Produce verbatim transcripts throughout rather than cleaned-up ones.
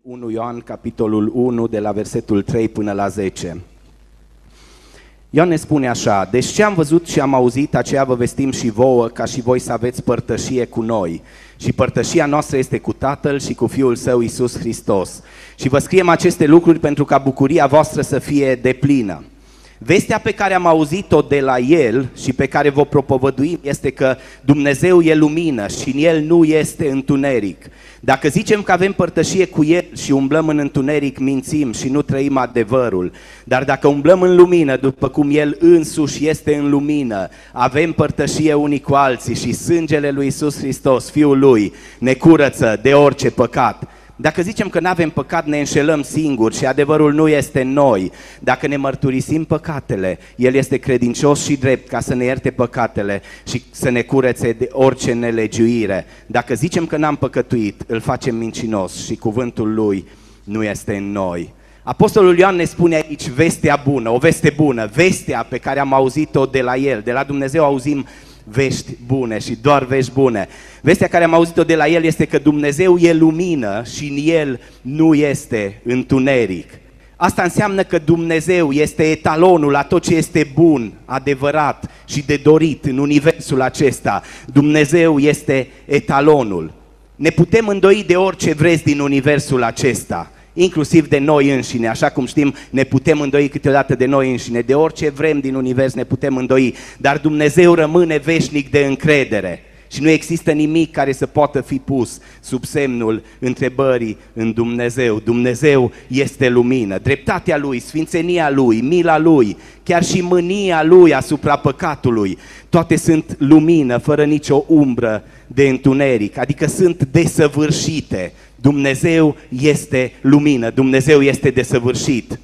unu Ioan, capitolul unu, de la versetul trei până la zece. Ioan ne spune așa: deci ce am văzut și am auzit, aceea vă vestim și vouă, ca și voi să aveți părtășie cu noi. Și părtășia noastră este cu Tatăl și cu Fiul Său, Iisus Hristos. Și vă scriem aceste lucruri pentru ca bucuria voastră să fie deplină. Vestea pe care am auzit-o de la El și pe care vă propovăduim este că Dumnezeu e lumină și în El nu este întuneric. Dacă zicem că avem părtășie cu El și umblăm în întuneric, mințim și nu trăim adevărul. Dar dacă umblăm în lumină, după cum El însuși este în lumină, avem părtășie unii cu alții și sângele lui Iisus Hristos, Fiul Lui, ne curăță de orice păcat. Dacă zicem că nu avem păcat, ne înșelăm singuri și adevărul nu este în noi. Dacă ne mărturisim păcatele, El este credincios și drept ca să ne ierte păcatele și să ne curețe de orice nelegiuire. Dacă zicem că n-am păcătuit, îl facem mincinos și cuvântul Lui nu este în noi. Apostolul Ioan ne spune aici vestea bună, o veste bună, vestea pe care am auzit-o de la El. De la Dumnezeu auzim vești bune și doar vești bune. Vestea care am auzit-o de la El este că Dumnezeu e lumină și în El nu este întuneric. Asta înseamnă că Dumnezeu este etalonul la tot ce este bun, adevărat și de dorit în universul acesta. Dumnezeu este etalonul. Ne putem îndoi de orice vreți din universul acesta, inclusiv de noi înșine, așa cum știm, ne putem îndoi câteodată de noi înșine, de orice vrem din univers ne putem îndoi, dar Dumnezeu rămâne veșnic de încredere și nu există nimic care să poată fi pus sub semnul întrebării în Dumnezeu. Dumnezeu este lumină, dreptatea Lui, sfințenia Lui, mila Lui, chiar și mânia Lui asupra păcatului, toate sunt lumină, fără nicio umbră de întuneric, adică sunt desăvârșite. Dumnezeu este lumină, Dumnezeu este desăvârșit.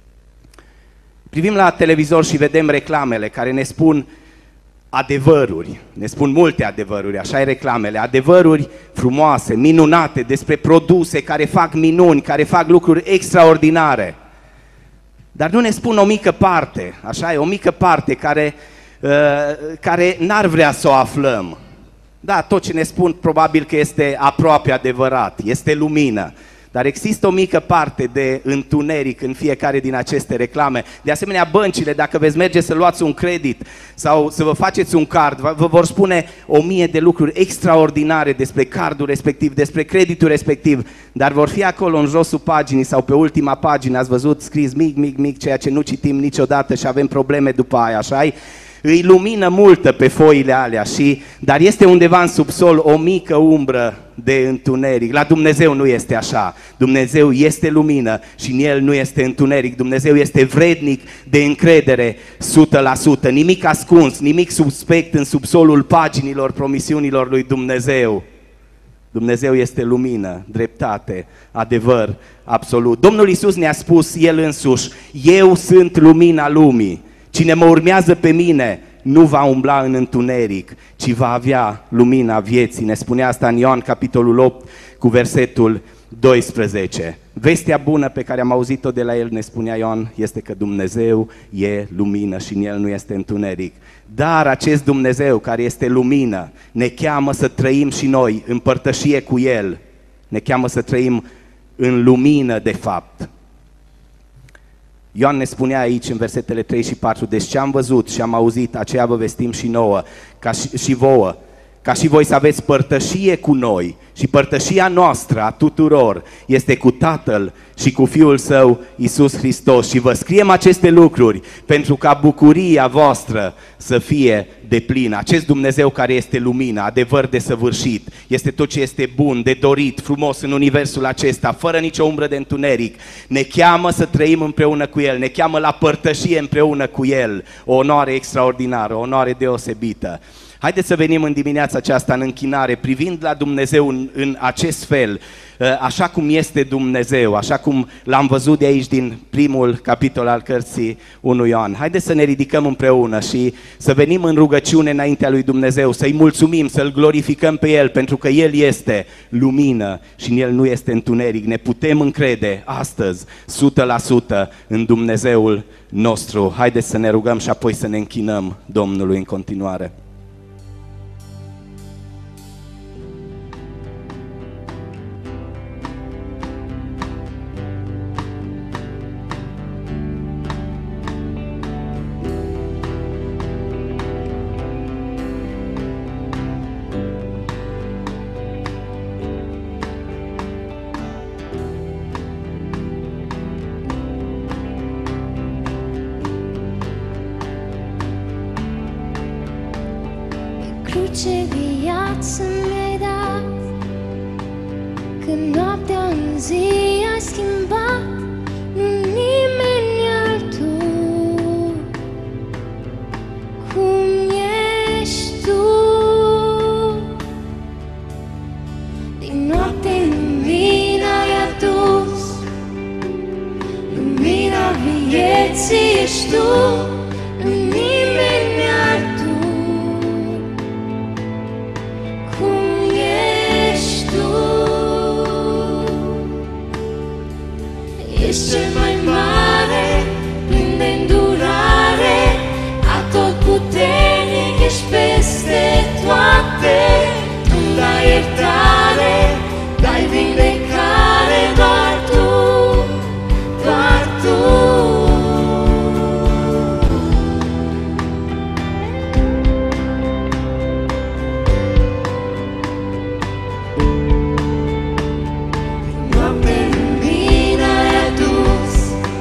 Privim la televizor și vedem reclamele care ne spun adevăruri, ne spun multe adevăruri, așa e reclamele, adevăruri frumoase, minunate, despre produse care fac minuni, care fac lucruri extraordinare. Dar nu ne spun o mică parte, așa e, o mică parte care, uh, care n-ar vrea să o aflăm. Da, tot ce ne spun probabil că este aproape adevărat, este lumină. Dar există o mică parte de întuneric în fiecare din aceste reclame. De asemenea, băncile, dacă veți merge să luați un credit sau să vă faceți un card, vă vor spune o mie de lucruri extraordinare despre cardul respectiv, despre creditul respectiv, dar vor fi acolo în josul paginii sau pe ultima pagină, ați văzut scris mic, mic, mic, ceea ce nu citim niciodată și avem probleme după aia, așa-i? Îi lumină multă pe foile alea, și, dar este undeva în subsol o mică umbră de întuneric. La Dumnezeu nu este așa. Dumnezeu este lumină și în El nu este întuneric. Dumnezeu este vrednic de încredere o sută la sută. Nimic ascuns, nimic suspect în subsolul paginilor promisiunilor lui Dumnezeu. Dumnezeu este lumină, dreptate, adevăr absolut. Domnul Iisus ne-a spus El însuși: eu sunt lumina lumii. Cine mă urmează pe mine nu va umbla în întuneric, ci va avea lumina vieții. Ne spune asta în Ioan, capitolul opt, cu versetul doisprezece. Vestea bună pe care am auzit-o de la El, ne spunea Ioan, este că Dumnezeu e lumină și în El nu este întuneric. Dar acest Dumnezeu care este lumină ne cheamă să trăim și noi în părtășie cu El. Ne cheamă să trăim în lumină de fapt. Ioan ne spunea aici în versetele trei și patru: deci ce am văzut și am auzit, aceea vă vestim și nouă, ca și, și vouă, ca și voi să aveți părtășie cu noi. Și părtășia noastră a tuturor este cu Tatăl și cu Fiul Său, Iisus Hristos. Și vă scriem aceste lucruri pentru ca bucuria voastră să fie deplină. Acest Dumnezeu care este lumină, adevăr desăvârșit, este tot ce este bun, de dorit, frumos în universul acesta, fără nicio umbră de întuneric. Ne cheamă să trăim împreună cu El, ne cheamă la părtășie împreună cu El. O onoare extraordinară, o onoare deosebită. Haideți să venim în dimineața aceasta în închinare, privind la Dumnezeu în, în acest fel, așa cum este Dumnezeu, așa cum l-am văzut de aici din primul capitol al cărții unu Ioan. Haideți să ne ridicăm împreună și să venim în rugăciune înaintea lui Dumnezeu, să-i mulțumim, să-L glorificăm pe El, pentru că El este lumină și în El nu este întuneric. Ne putem încrede astăzi, o sută la sută, în Dumnezeul nostru. Haideți să ne rugăm și apoi să ne închinăm Domnului în continuare. ce viață mi-ai dat, când noaptea în zi ai schimbat, nu nimeni altul cum ești tu. Din noapte lumina ai adus, lumina vieții ești tu, nu nimeni altul cum ești tu. Ești cel mai mare, plin de îndurare, atotputernic, ești peste toate. Tu dai iertare, dai vindecare, doar tu, doar tu. Noapte lumina ai adus,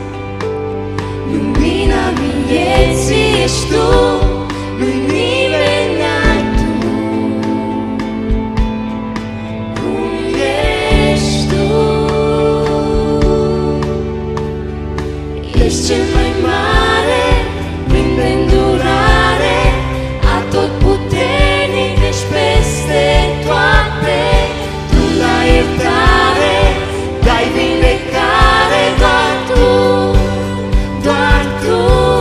lumina vieții ești tu, nu-i nimeni altul cum ești tu. Ești cel mai mare, plin de îndurare, atotputernic, ești peste toate. Tu dai iertare, dai vindecare, doar tu, doar tu.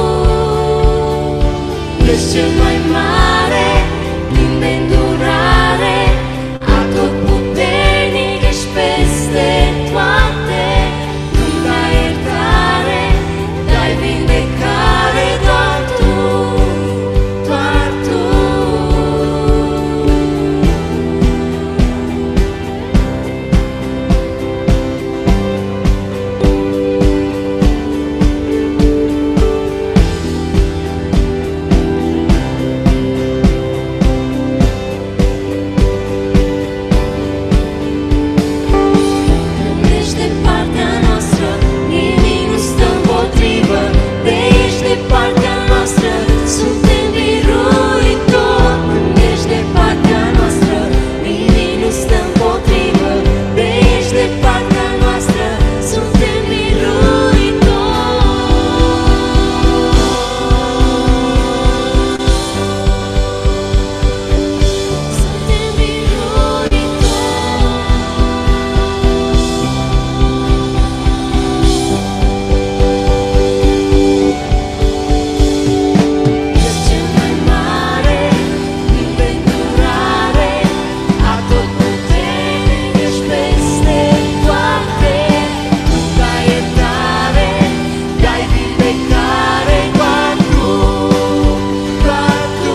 Ești cel mai mare, plin de îndurare, atotputernic, ești peste toate. Tu dai iertare, dai vindecare, doar tu, doar tu. Când ești de partea noastră, nimic nu stă împotrivă. De ești de partea noastră, suntem biruitori. Când ești de partea noastră, nimic nu stă împotrivă. De ești de partea noastră, suntem biruitori. Suntem biruitori. Ești cel mai mare, plin de îndurare, atotputernic, ești peste toate. Tu dai iertare, dai vindecare, doar tu, doar tu.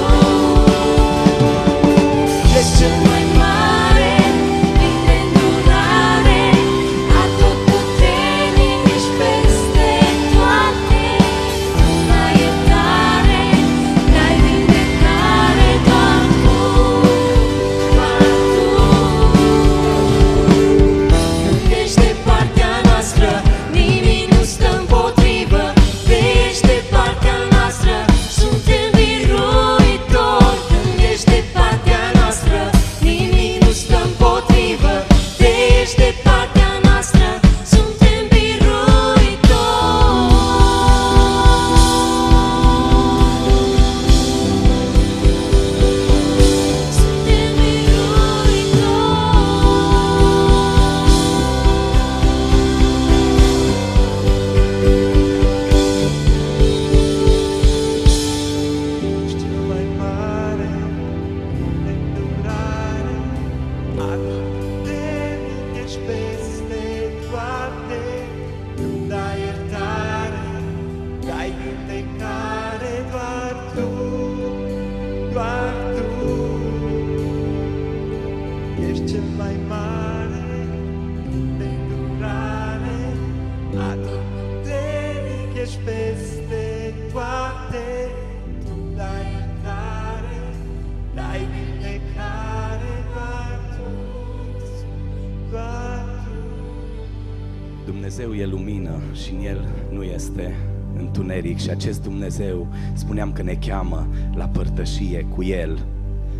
Ești cel mai mare, plin de îndurare, atotputernic, ești peste toate. Tu dai iertare, dai vindecare, doar tu, doar tu. Când ești de partea noastră, nimic nu stă împotrivă. De ești de partea noastră, suntem biruitori. Când ești de partea noastră, nimic nu stă împotrivă. De ești de partea noastră, suntem biruitori. Suntem Ești cel mai mare, de îndurare, atotputernic, ești peste toate. Tu dai iertare, dai vindecare, doar tu, doar tu. Ești cel mai mare, de îndurare, atotputernic, ești peste toate. Tu dai iertare, dai vindecare, doar tu, doar tu. Dumnezeu e lumină și în El nu este întuneric și acest Dumnezeu, spuneam că ne cheamă la părtășie cu El.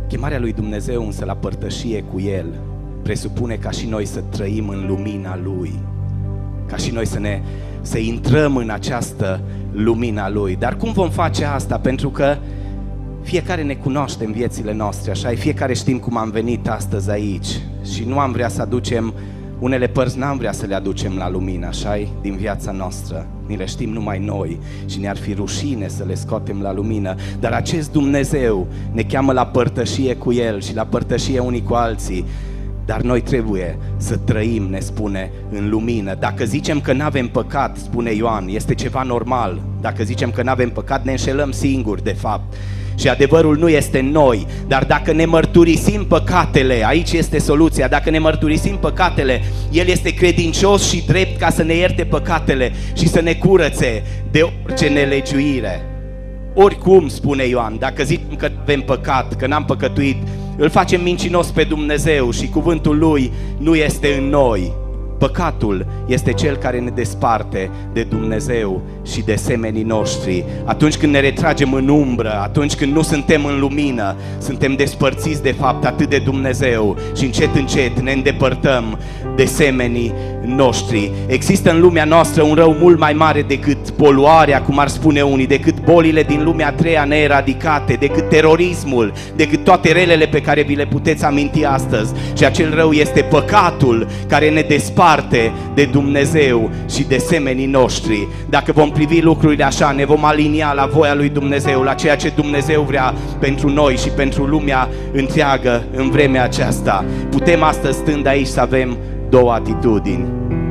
Chemarea lui Dumnezeu însă la părtășie cu El presupune ca și noi să trăim în lumina Lui, ca și noi să ne să intrăm în această lumina Lui. Dar cum vom face asta? Pentru că fiecare ne cunoaște în viețile noastre, așa, fiecare știm cum am venit astăzi aici și nu am vrea să aducem unele părți, n-am vrea să le aducem la lumină, așa, din viața noastră. Ni le știm numai noi și ne-ar fi rușine să le scoatem la lumină. Dar acest Dumnezeu ne cheamă la părtășie cu El și la părtășie unii cu alții. Dar noi trebuie să trăim, ne spune, în lumină. Dacă zicem că n-avem păcat, spune Ioan, este ceva normal. Dacă zicem că n-avem păcat, ne înșelăm singuri, de fapt. Și adevărul nu este în noi, dar dacă ne mărturisim păcatele, aici este soluția, dacă ne mărturisim păcatele, El este credincios și drept ca să ne ierte păcatele și să ne curățe de orice nelegiuire. Oricum, spune Ioan, dacă zicem că avem păcat, că n-am păcătuit, îl facem mincinos pe Dumnezeu și cuvântul Lui nu este în noi. Păcatul este cel care ne desparte de Dumnezeu și de semenii noștri. Atunci când ne retragem în umbră, atunci când nu suntem în lumină, suntem despărțiți de fapt atât de Dumnezeu și încet încet ne îndepărtăm de semenii noștri. Există în lumea noastră un rău mult mai mare decât poluarea, cum ar spune unii, decât bolile din lumea a treia neeradicate, decât terorismul, decât toate relele pe care vi le puteți aminti astăzi. Și acel rău este păcatul care ne desparte de Dumnezeu și de semenii noștri. Dacă vom privi lucrurile așa, ne vom alinia la voia lui Dumnezeu, la ceea ce Dumnezeu vrea pentru noi și pentru lumea întreagă în vremea aceasta. Putem astăzi, stând aici, să avem două atitudini.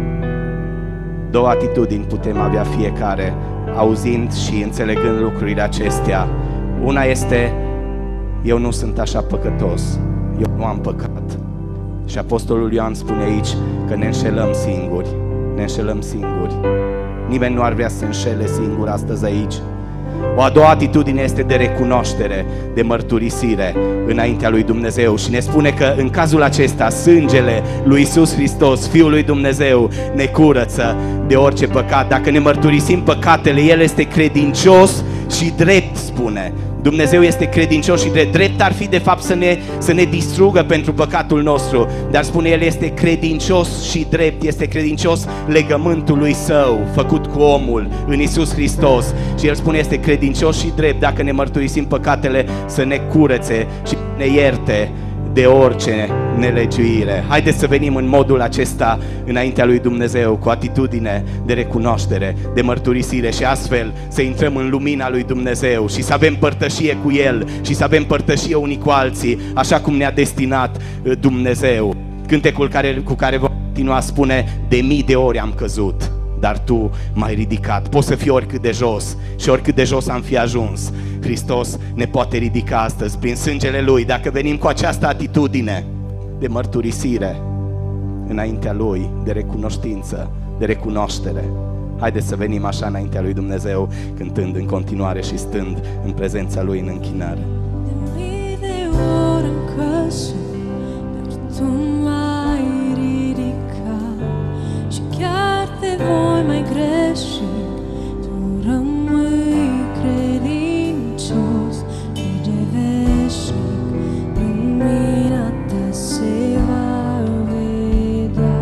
Două atitudini putem avea fiecare, auzind și înțelegând lucrurile acestea. Una este: eu nu sunt așa păcătos, eu nu am păcat. Și Apostolul Ioan spune aici că ne înșelăm singuri, ne înșelăm singuri. Nimeni nu ar vrea să înșele singur astăzi aici. O a doua atitudine este de recunoaștere, de mărturisire înaintea lui Dumnezeu și ne spune că în cazul acesta sângele lui Iisus Hristos, Fiul lui Dumnezeu, ne curăță de orice păcat. Dacă ne mărturisim păcatele, El este credincios și drept, spune. Dumnezeu este credincios și drept. Drept ar fi de fapt să ne, să ne distrugă pentru păcatul nostru, dar spune El este credincios și drept, este credincios legământului Său făcut cu omul în Iisus Hristos și El spune este credincios și drept dacă ne mărturisim păcatele să ne curețe și ne ierte de orice nelegiuire. Haideți să venim în modul acesta înaintea lui Dumnezeu, cu atitudine de recunoaștere, de mărturisire și astfel să intrăm în lumina lui Dumnezeu și să avem părtășie cu El și să avem părtășie unii cu alții, așa cum ne-a destinat Dumnezeu. Cântecul care, cu care vom continua spune: de mii de ori am căzut, dar Tu m-ai ridicat. Poți să fii oricât de jos și oricât de jos am fi ajuns, Hristos ne poate ridica astăzi prin sângele Lui. Dacă venim cu această atitudine de mărturisire înaintea Lui, de recunoștință, de recunoaștere, haideți să venim așa înaintea lui Dumnezeu, cântând în continuare și stând în prezența Lui în închinare. De mii de ori am căzut, dar Tu m-ai ridicat și chiar te voi mai greși, Tu rămâi credincios și de veșnic lumina Ta se va vedea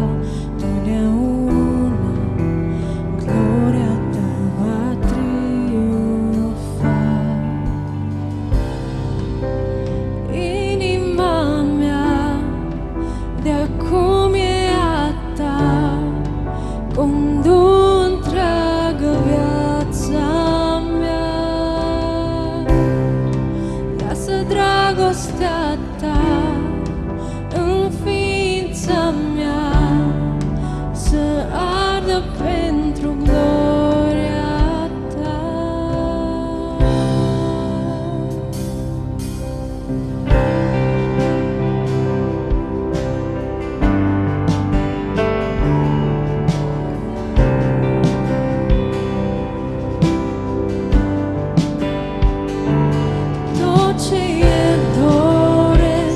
totdeauna, gloria Ta va triumfa. Inima mea de acum e a Ta, condu întreagă viața mea. Lasă dragostea Ta în ființa mea să ardă pentru gloria Ta. Tot ce eu doresc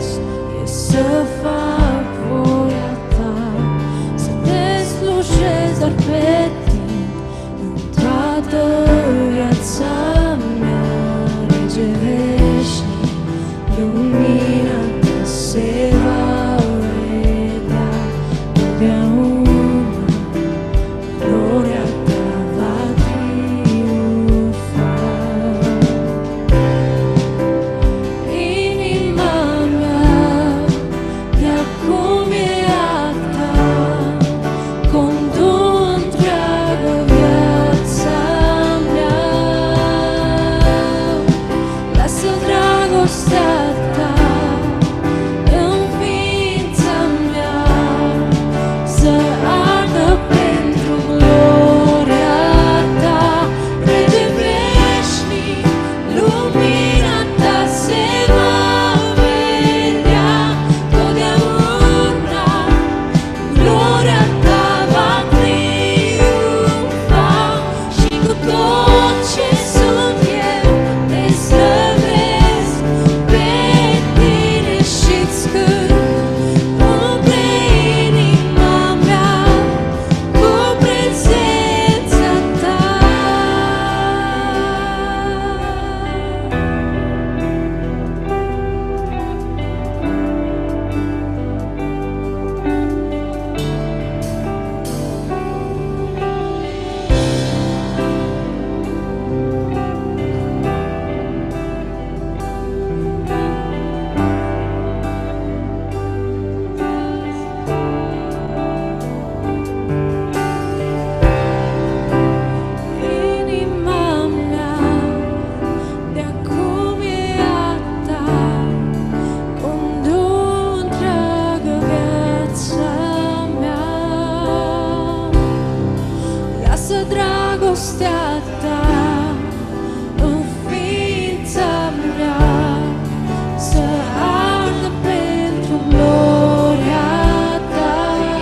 dragostea ta în ființa mea să ardă pentru gloria ta.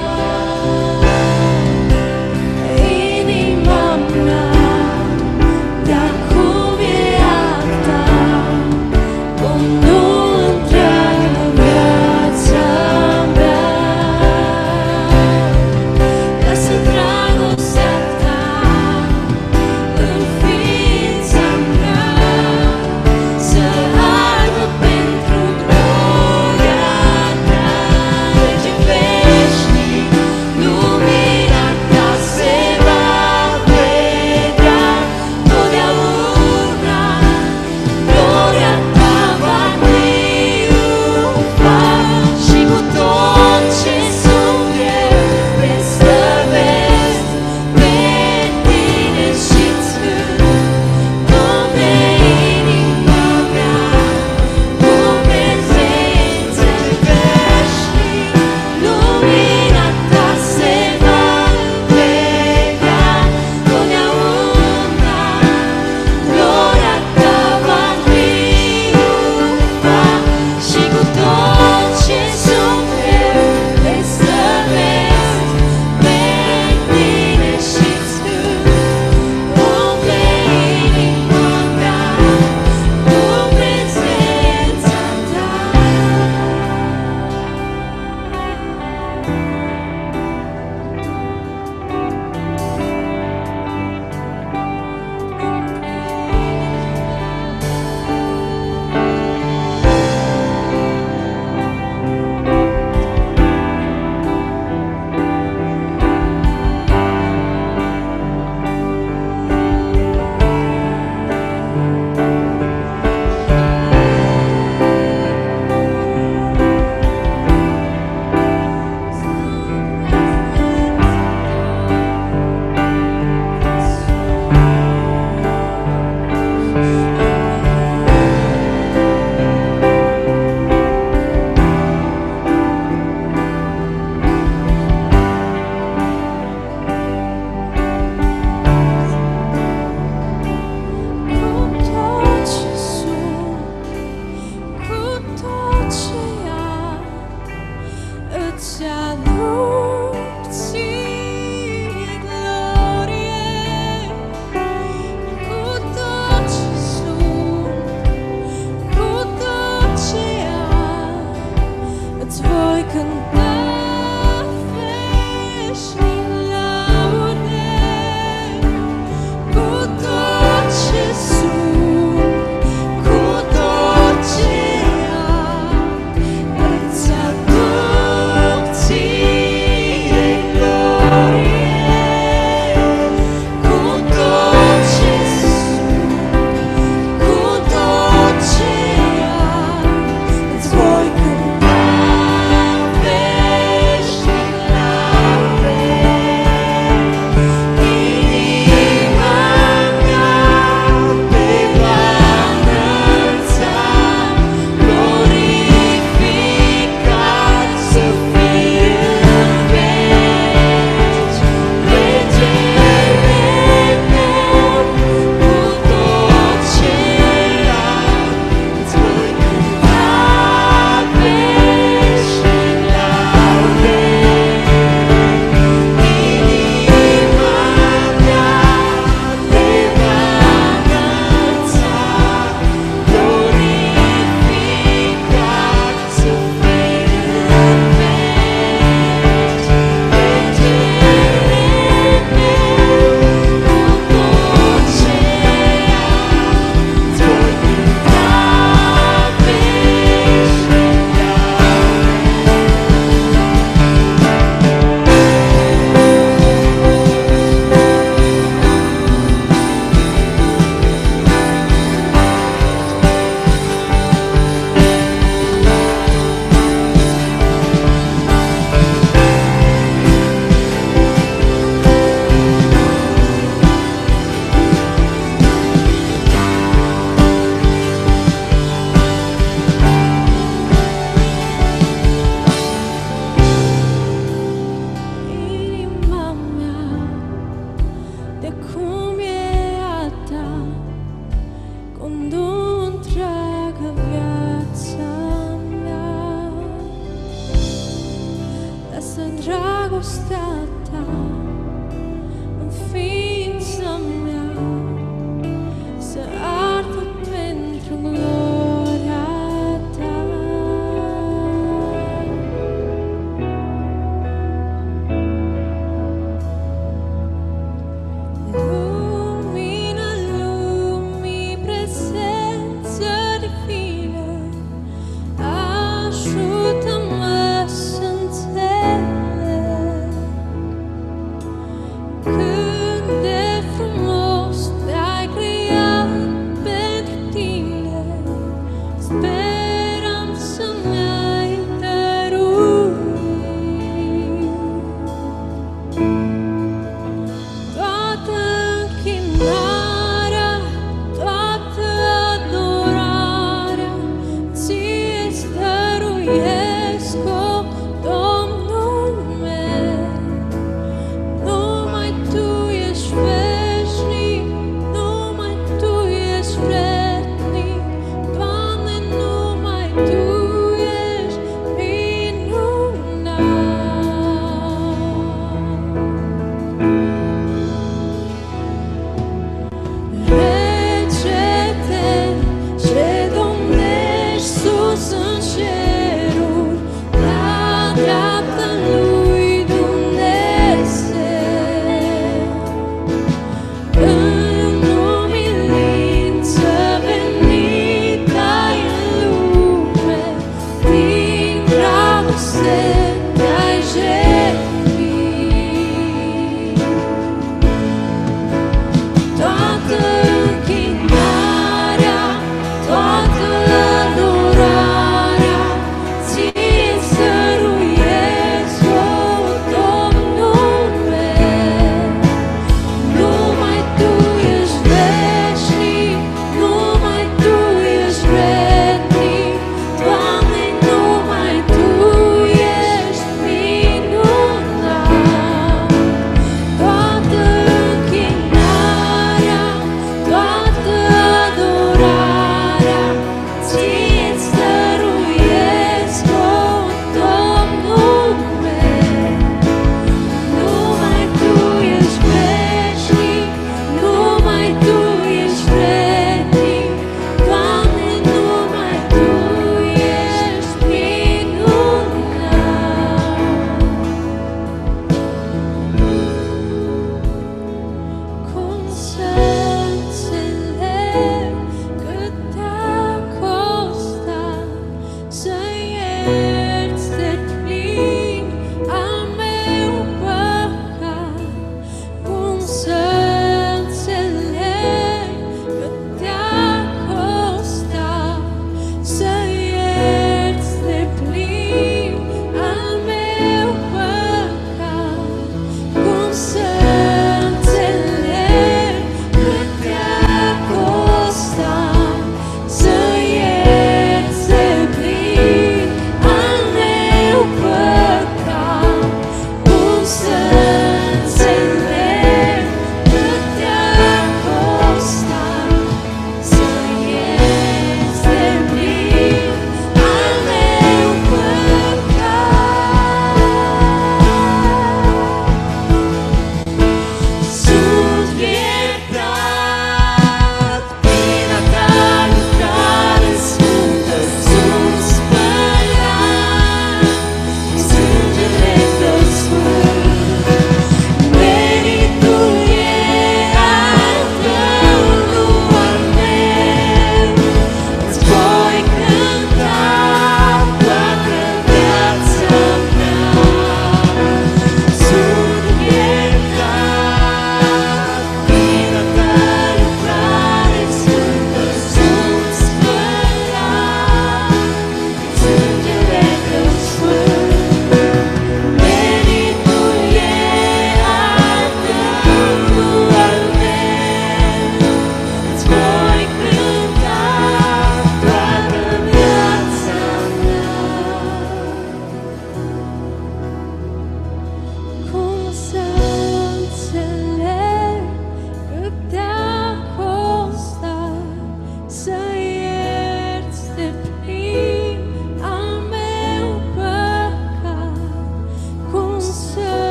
Inima mea de-acum e a ta, cum nu întreagă viața mea. Lasă dragostea ta în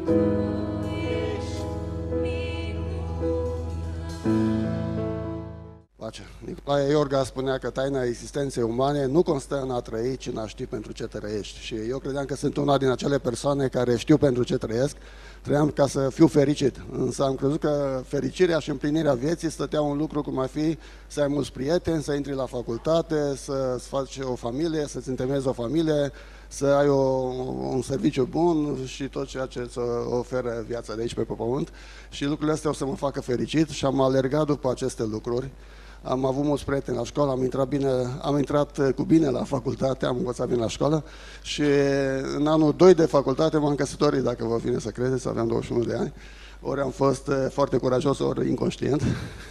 Pace. Nicolae Iorga spunea că taina existenței umane nu constă în a trăi, ci în a ști pentru ce trăiești. Și eu credeam că sunt una din acele persoane care știu pentru ce trăiesc, trăiam ca să fiu fericit. Însă am crezut că fericirea și împlinirea vieții stăteau un lucru cum ar fi să ai mulți prieteni, să intri la facultate, să-ți faci o familie, să-ți întemeiezi o familie, să ai o, un serviciu bun și tot ceea ce îți oferă viața de aici pe pământ. Și lucrurile astea o să mă facă fericit și am alergat după aceste lucruri. Am avut mulți prieteni la școală, am intrat, bine, am intrat cu bine la facultate, am învățat bine la școală și în anul doi de facultate m-am căsătorit, dacă vă vine să credeți, aveam douăzeci și unu de ani. Ori am fost foarte curajos, ori inconștient.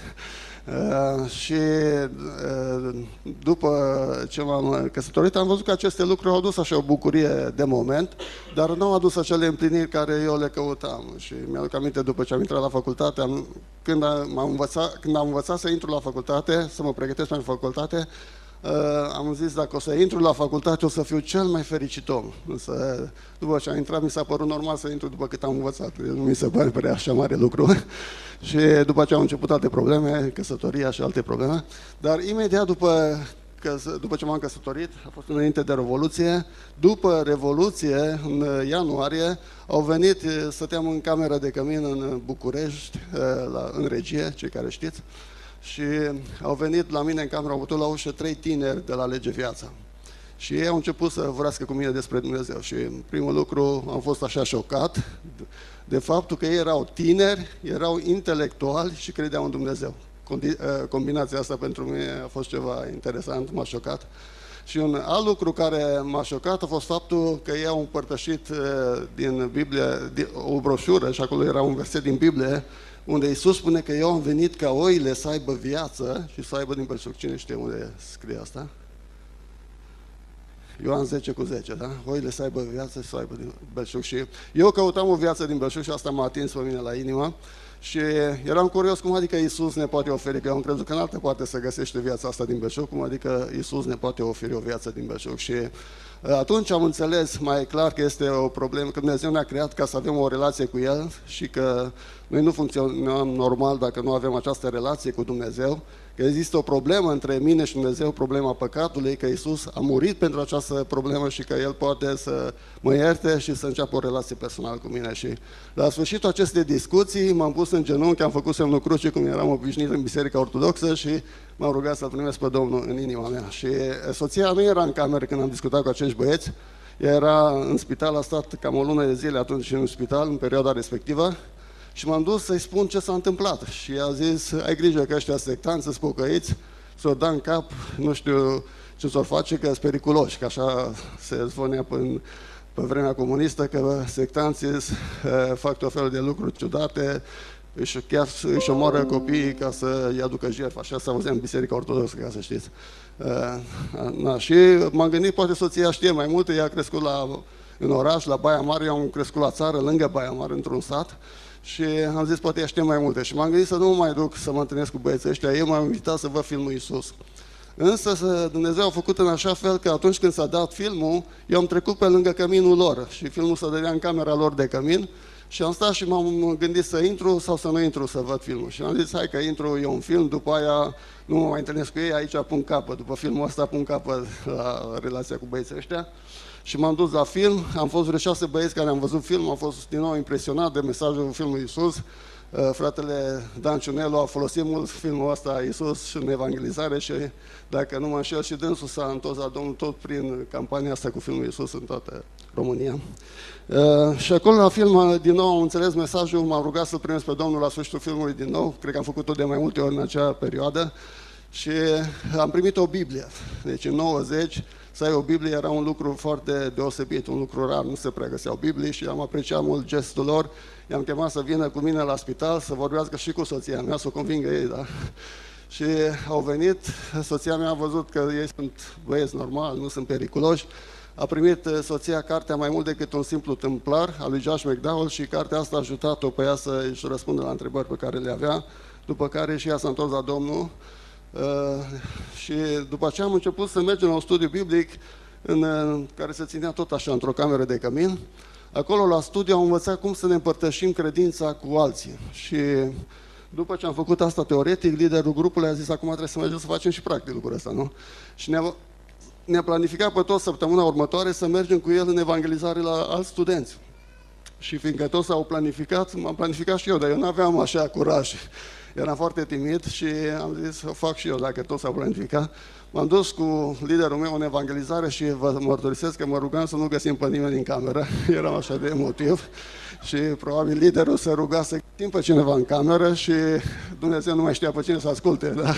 Uh, și uh, după ce m-am căsătorit am văzut că aceste lucruri au adus așa o bucurie de moment, dar nu au adus acele împliniri care eu le căutam. Și mi-aduc aminte, după ce am intrat la facultate, am, când, am învățat, când am învățat să intru la facultate, să mă pregătesc pentru facultate, uh, am zis, dacă o să intru la facultate, o să fiu cel mai fericit om. Însă, după ce am intrat, mi s-a părut normal să intru după cât am învățat. Nu mi se pare așa mare lucru. Și după aceea au început alte probleme, căsătoria și alte probleme. Dar imediat după, după ce m-am căsătorit, a fost înainte de Revoluție, după Revoluție, în ianuarie, au venit, stăteam în cameră de cămin în București, la, în regie, cei care știți, și au venit la mine în cameră, au bătut la ușă trei tineri de la Lege Viața. Și ei au început să vorbească cu mine despre Dumnezeu și primul lucru am fost așa șocat de faptul că ei erau tineri, erau intelectuali și credeau în Dumnezeu. Combinația asta pentru mine a fost ceva interesant, m-a șocat. Și un alt lucru care m-a șocat a fost faptul că ei au împărtășit din Biblie o broșură și acolo era un verset din Biblie unde Iisus spune că eu am venit ca oile să aibă viață și să aibă din belșug. Cine știe unde scrie asta? Ioan zece cu zece, da? Oile să aibă viață și să aibă din belșug. Și eu căutam o viață din belșug și asta m-a atins pe mine la inimă. Și eram curios cum adică Iisus ne poate oferi, că eu am crezut că în altă parte se găsește viața asta din belșug, cum adică Iisus ne poate oferi o viață din belșug. Și atunci am înțeles mai clar că este o problemă, că Dumnezeu ne-a creat ca să avem o relație cu El și că noi nu funcționăm normal dacă nu avem această relație cu Dumnezeu, că există o problemă între mine și Dumnezeu, problema păcatului, că Iisus a murit pentru această problemă și că El poate să mă ierte și să înceapă o relație personală cu mine. Și la sfârșitul acestei discuții m-am pus în genunchi, am făcut semnul crucii cum eram obișnuit în Biserica Ortodoxă și m-am rugat să-L primesc pe Domnul în inima mea. Și soția nu era în cameră când am discutat cu acești băieți, ea era în spital, a stat cam o lună de zile atunci în spital, în perioada respectivă, și m-am dus să-i spun ce s-a întâmplat. Și a zis, ai grijă că ăștia sectanți să-ți pocăiți, să o da în cap, nu știu ce s-or face, că sunt periculoși, că așa se zvonea până pe vremea comunistă, că sectanții fac tot felul de lucruri ciudate, își, chiar își omoară copiii ca să-i aducă jertfă. Așa se auzea în Biserica Ortodoxă, ca să știți. Na, și m-am gândit, poate soția știe mai multe, ea a crescut la, în oraș, la Baia Mare, eu am crescut la țară, lângă Baia Mare, într-un sat, și am zis, poate ea știe mai multe. Și m-am gândit să nu mă mai duc să mă întâlnesc cu băieții ăștia, eu m-am invitat să văd filmul Iisus. Însă Dumnezeu a făcut în așa fel că atunci când s-a dat filmul, eu am trecut pe lângă căminul lor și filmul se dădea în camera lor de cămin și am stat și m-am gândit să intru sau să nu intru să văd filmul. Și am zis, hai că intru, e un film, după aia nu mă mai întâlnesc cu ei, aici pun capăt, după filmul ăsta pun capăt la relația cu băieții ăștia. Și m-am dus la film, am fost vreo șase băieți care am văzut film, am fost din nou impresionat de mesajul filmului Iisus. Fratele Dan Ciunelu a folosit mult filmul ăsta Iisus în evangelizare și dacă nu mă înșel și dânsul s-a întors la Domnul tot prin campania asta cu filmul Iisus în toată România. Și acolo la film din nou am înțeles mesajul, m-am rugat să primesc pe Domnul la sfârșitul filmului din nou, cred că am făcut-o de mai multe ori în acea perioadă și am primit o Biblie. Deci în nouăzeci să ai o Biblie era un lucru foarte deosebit, un lucru rar, nu se prea găseau Biblii și am apreciat mult gestul lor. I-am chemat să vină cu mine la spital, să vorbească și cu soția mea, să o convingă ei, da? Și au venit, soția mea a văzut că ei sunt băieți normali, nu sunt periculoși. A primit soția cartea mai mult decât un simplu tâmplar al lui Josh McDowell și cartea asta a ajutat-o pe ea să își răspundă la întrebări pe care le avea, după care și ea s-a întors la Domnul. Uh, și după aceea am început să mergem la un studiu biblic în, în care se ținea tot așa într-o cameră de cămin. Acolo la studiu am învățat cum să ne împărtășim credința cu alții. Și după ce am făcut asta teoretic, liderul grupului a zis, acum trebuie să mergem să facem și practic lucrul ăsta, nu? Și ne-a, ne-a planificat pe toți săptămâna următoare să mergem cu el în evangelizare la alți studenți. Și fiindcă toți s-au planificat, m-am planificat și eu, dar eu nu aveam așa curaj. Eram foarte timid și am zis, o fac și eu, dacă toți s-au planificat. M-am dus cu liderul meu în evangelizare și vă mărturisesc că mă rugam să nu găsim pe nimeni din cameră. Eram așa de emotiv și probabil liderul se ruga să găsim pe cineva în cameră și Dumnezeu nu mai știa pe cine să asculte. Da?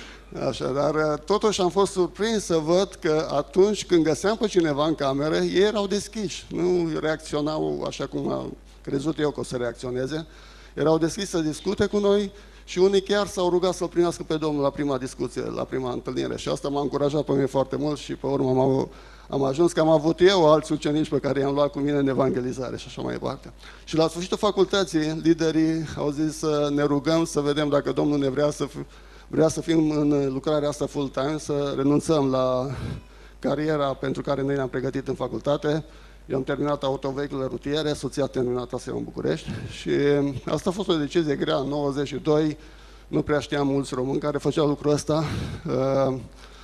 Așadar, totuși am fost surprins să văd că atunci când găseam pe cineva în cameră, ei erau deschiși, nu reacționau așa cum am crezut eu că o să reacționeze. Erau deschiși să discute cu noi și unii chiar s-au rugat să-L primească pe Domnul la prima discuție, la prima întâlnire. Și asta m-a încurajat pe mine foarte mult și pe urmă am, am ajuns că am avut eu alți ucenici pe care i-am luat cu mine în evangelizare și așa mai departe. Și la sfârșitul facultății, liderii au zis să ne rugăm să vedem dacă Domnul ne vrea să, vrea să fim în lucrarea asta full-time, să renunțăm la cariera pentru care noi ne-am pregătit în facultate. Eu am terminat autovehicule rutiere, soția a terminat asta în București și asta a fost o decizie grea, în nouăzeci și doi, nu prea știam mulți români care făceau lucrul ăsta uh,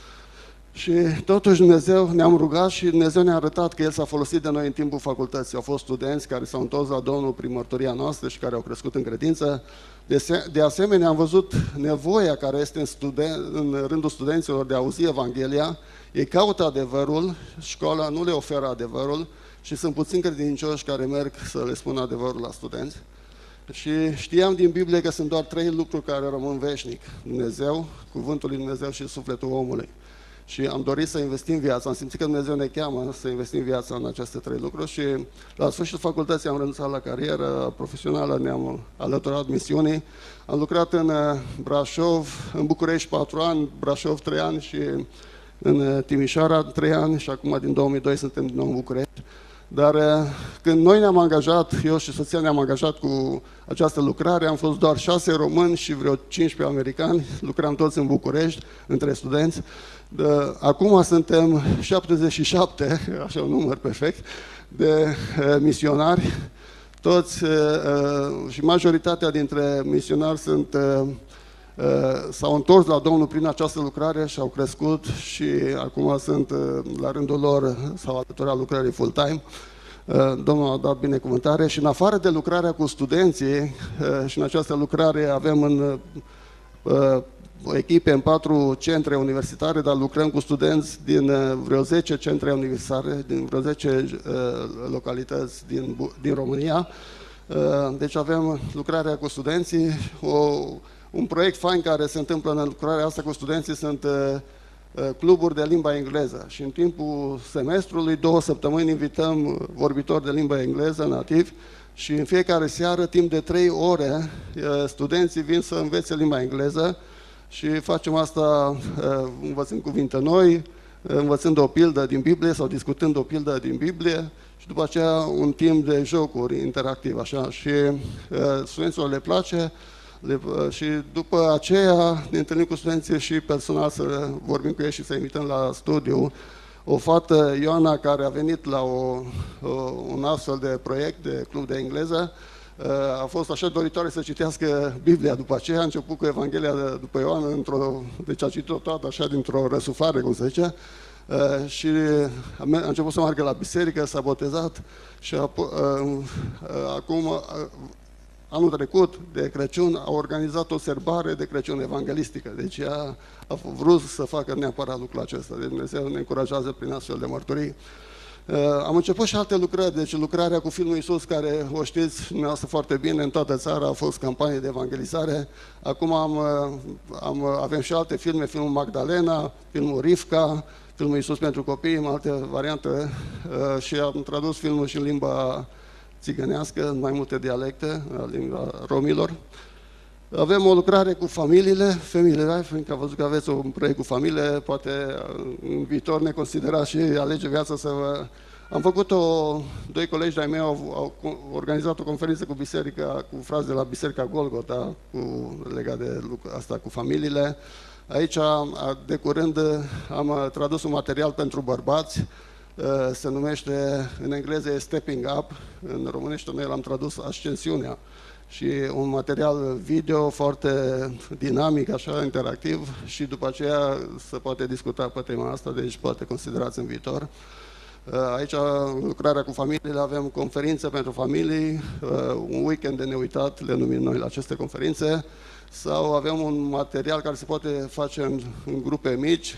și totuși Dumnezeu ne-am rugat și Dumnezeu ne-a arătat că El s-a folosit de noi în timpul facultății. Au fost studenți care s-au întors la Domnul prin mărturia noastră și care au crescut în credință. De, de asemenea, am văzut nevoia care este în, studen- în rândul studenților de a auzi Evanghelia. Ei caută adevărul, școala nu le oferă adevărul și sunt puțini credincioși care merg să le spună adevărul la studenți. Și știam din Biblie că sunt doar trei lucruri care rămân veșnic. Dumnezeu, cuvântul lui Dumnezeu și sufletul omului. Și am dorit să investim viața, am simțit că Dumnezeu ne cheamă să investim viața în aceste trei lucruri și la sfârșitul facultății am renunțat la carieră profesională, ne-am alăturat misiunii. Am lucrat în Brașov, în București patru ani, Brașov trei ani și în Timișoara trei ani și acum din două mii doi suntem din nou în București. Dar când noi ne-am angajat, eu și soția ne-am angajat cu această lucrare, am fost doar șase români și vreo cincisprezece americani, lucram toți în București, între studenți. De, acum suntem șaptezeci și șapte, așa un număr perfect, de uh, misionari, toți uh, uh, și majoritatea dintre misionari sunt... Uh, Uh, s-au întors la Domnul prin această lucrare și au crescut și acum sunt uh, la rândul lor, s-au alăturat lucrării full-time. Uh, Domnul a dat binecuvântare și în afară de lucrarea cu studenții uh, și în această lucrare avem în uh, echipe în patru centre universitare, dar lucrăm cu studenți din uh, vreo zece centre universitare, din vreo zece uh, localități din, din România. Uh, deci avem lucrarea cu studenții, o Un proiect fain care se întâmplă în lucrarea asta cu studenții sunt uh, cluburi de limba engleză și în timpul semestrului, două săptămâni, invităm vorbitori de limba engleză nativi și în fiecare seară, timp de trei ore, uh, studenții vin să învețe limba engleză și facem asta uh, învățând cuvinte noi, învățând o pildă din Biblie sau discutând o pildă din Biblie și după aceea un timp de jocuri interactiv, așa, și uh, studenților le place. Le, și după aceea ne întâlnim cu studenții și personal să vorbim cu ei și să invităm la studiu. O fată, Ioana, care a venit la o, o, un astfel de proiect de club de engleză, a fost așa doritoare să citească Biblia. După aceea a început cu Evanghelia după Ioan, într-o, deci a citit-o toată așa dintr-o răsuflare, cum se zice, și a început să meargă la biserică, s-a botezat și a, acum... Anul trecut, de Crăciun, a organizat o serbare de Crăciun evanghelistică. Deci ea a vrut să facă neapărat lucrul acesta. Deci Dumnezeu ne încurajează prin astfel de mărturii. Uh, am început și alte lucrări, deci lucrarea cu filmul Iisus, care o știți dumneavoastră foarte bine, în toată țara a fost campanie de evangelizare. Acum am, am, avem și alte filme, filmul Magdalena, filmul Rivka, filmul Iisus pentru copii, în alte variante, uh, și am tradus filmul și în limba țigănească, în mai multe dialecte, limba romilor. Avem o lucrare cu familiile, familiile, fiindcă am văzut că aveți un proiect cu familie, poate în viitor ne considerați și alege viața să vă... Am făcut-o, doi colegi de-ai mei au, au organizat o conferință cu biserica, cu frați de la Biserica Golgota, cu, legat de asta cu familiile. Aici, de curând, am tradus un material pentru bărbați, se numește, în engleză e Stepping Up, în românește noi l-am tradus Ascensiunea. Și un material video foarte dinamic, așa, interactiv și după aceea se poate discuta pe tema asta, deci poate considerați în viitor. Aici, lucrarea cu familiile, avem conferințe pentru familii, un weekend de neuitat, le numim noi la aceste conferințe, sau avem un material care se poate face în, în grupe mici,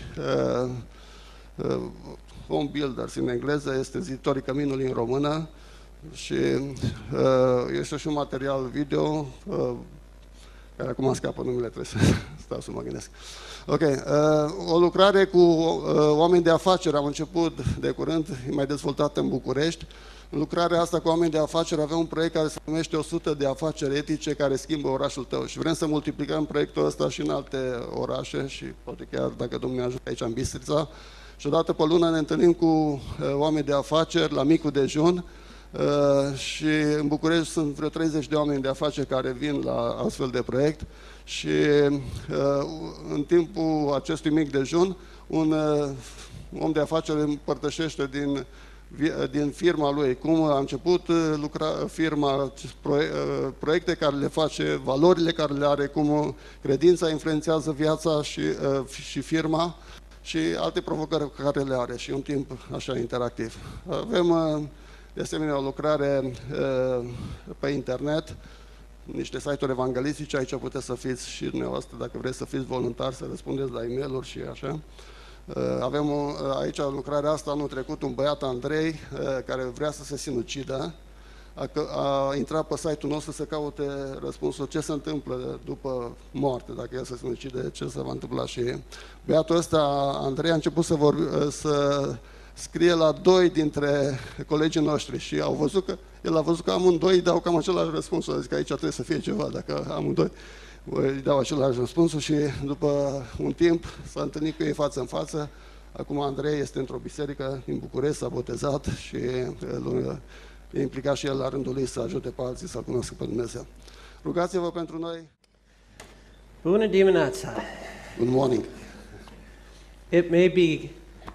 home builders în engleză, este ziditorii căminului în română, și uh, este și un material video, uh, care acum scapă numele, trebuie să stau să mă gândesc. Ok, uh, o lucrare cu uh, oameni de afaceri, am început de curând, e mai dezvoltată în București. În lucrarea asta cu oameni de afaceri avem un proiect care se numește o sută de afaceri etice care schimbă orașul tău și vrem să multiplicăm proiectul ăsta și în alte orașe și poate chiar dacă Domnul ne ajută aici în Bistrița. Și odată pe lună ne întâlnim cu uh, oameni de afaceri la micul dejun. Uh, și în București sunt vreo treizeci de oameni de afaceri care vin la astfel de proiect și uh, în timpul acestui mic dejun un uh, om de afaceri împărtășește din, din firma lui, cum a început uh, lucra, firma, proie, uh, proiecte care le face, valorile care le are, cum credința influențează viața și, uh, și firma și alte provocări care le are și un timp așa interactiv. Avem uh, de asemenea, o lucrare uh, pe internet, niște site-uri evangelistice, aici puteți să fiți și dumneavoastră, dacă vreți să fiți voluntari, să răspundeți la e-mail-uri și așa. Uh, avem o, aici, lucrarea asta, anul trecut, un băiat, Andrei, uh, care vrea să se sinucidă, a, a intrat pe site-ul nostru să caute răspunsul ce se întâmplă după moarte, dacă el se sinucide, ce se va întâmpla și băiatul ăsta, Andrei, a început să, vorbi, să scrie la doi dintre colegii noștri și au văzut că, el a văzut că amândoi dau cam același răspuns, a zis că aici trebuie să fie ceva, dacă amândoi îi dau același răspuns și după un timp s-a întâlnit cu ei față în față. Acum Andrei este într-o biserică din București, s-a botezat și e implicat și el la rândul lui să ajute pe alții să-L cunoască pe Dumnezeu. Rugați-vă pentru noi. Bună dimineața. Good morning. It may be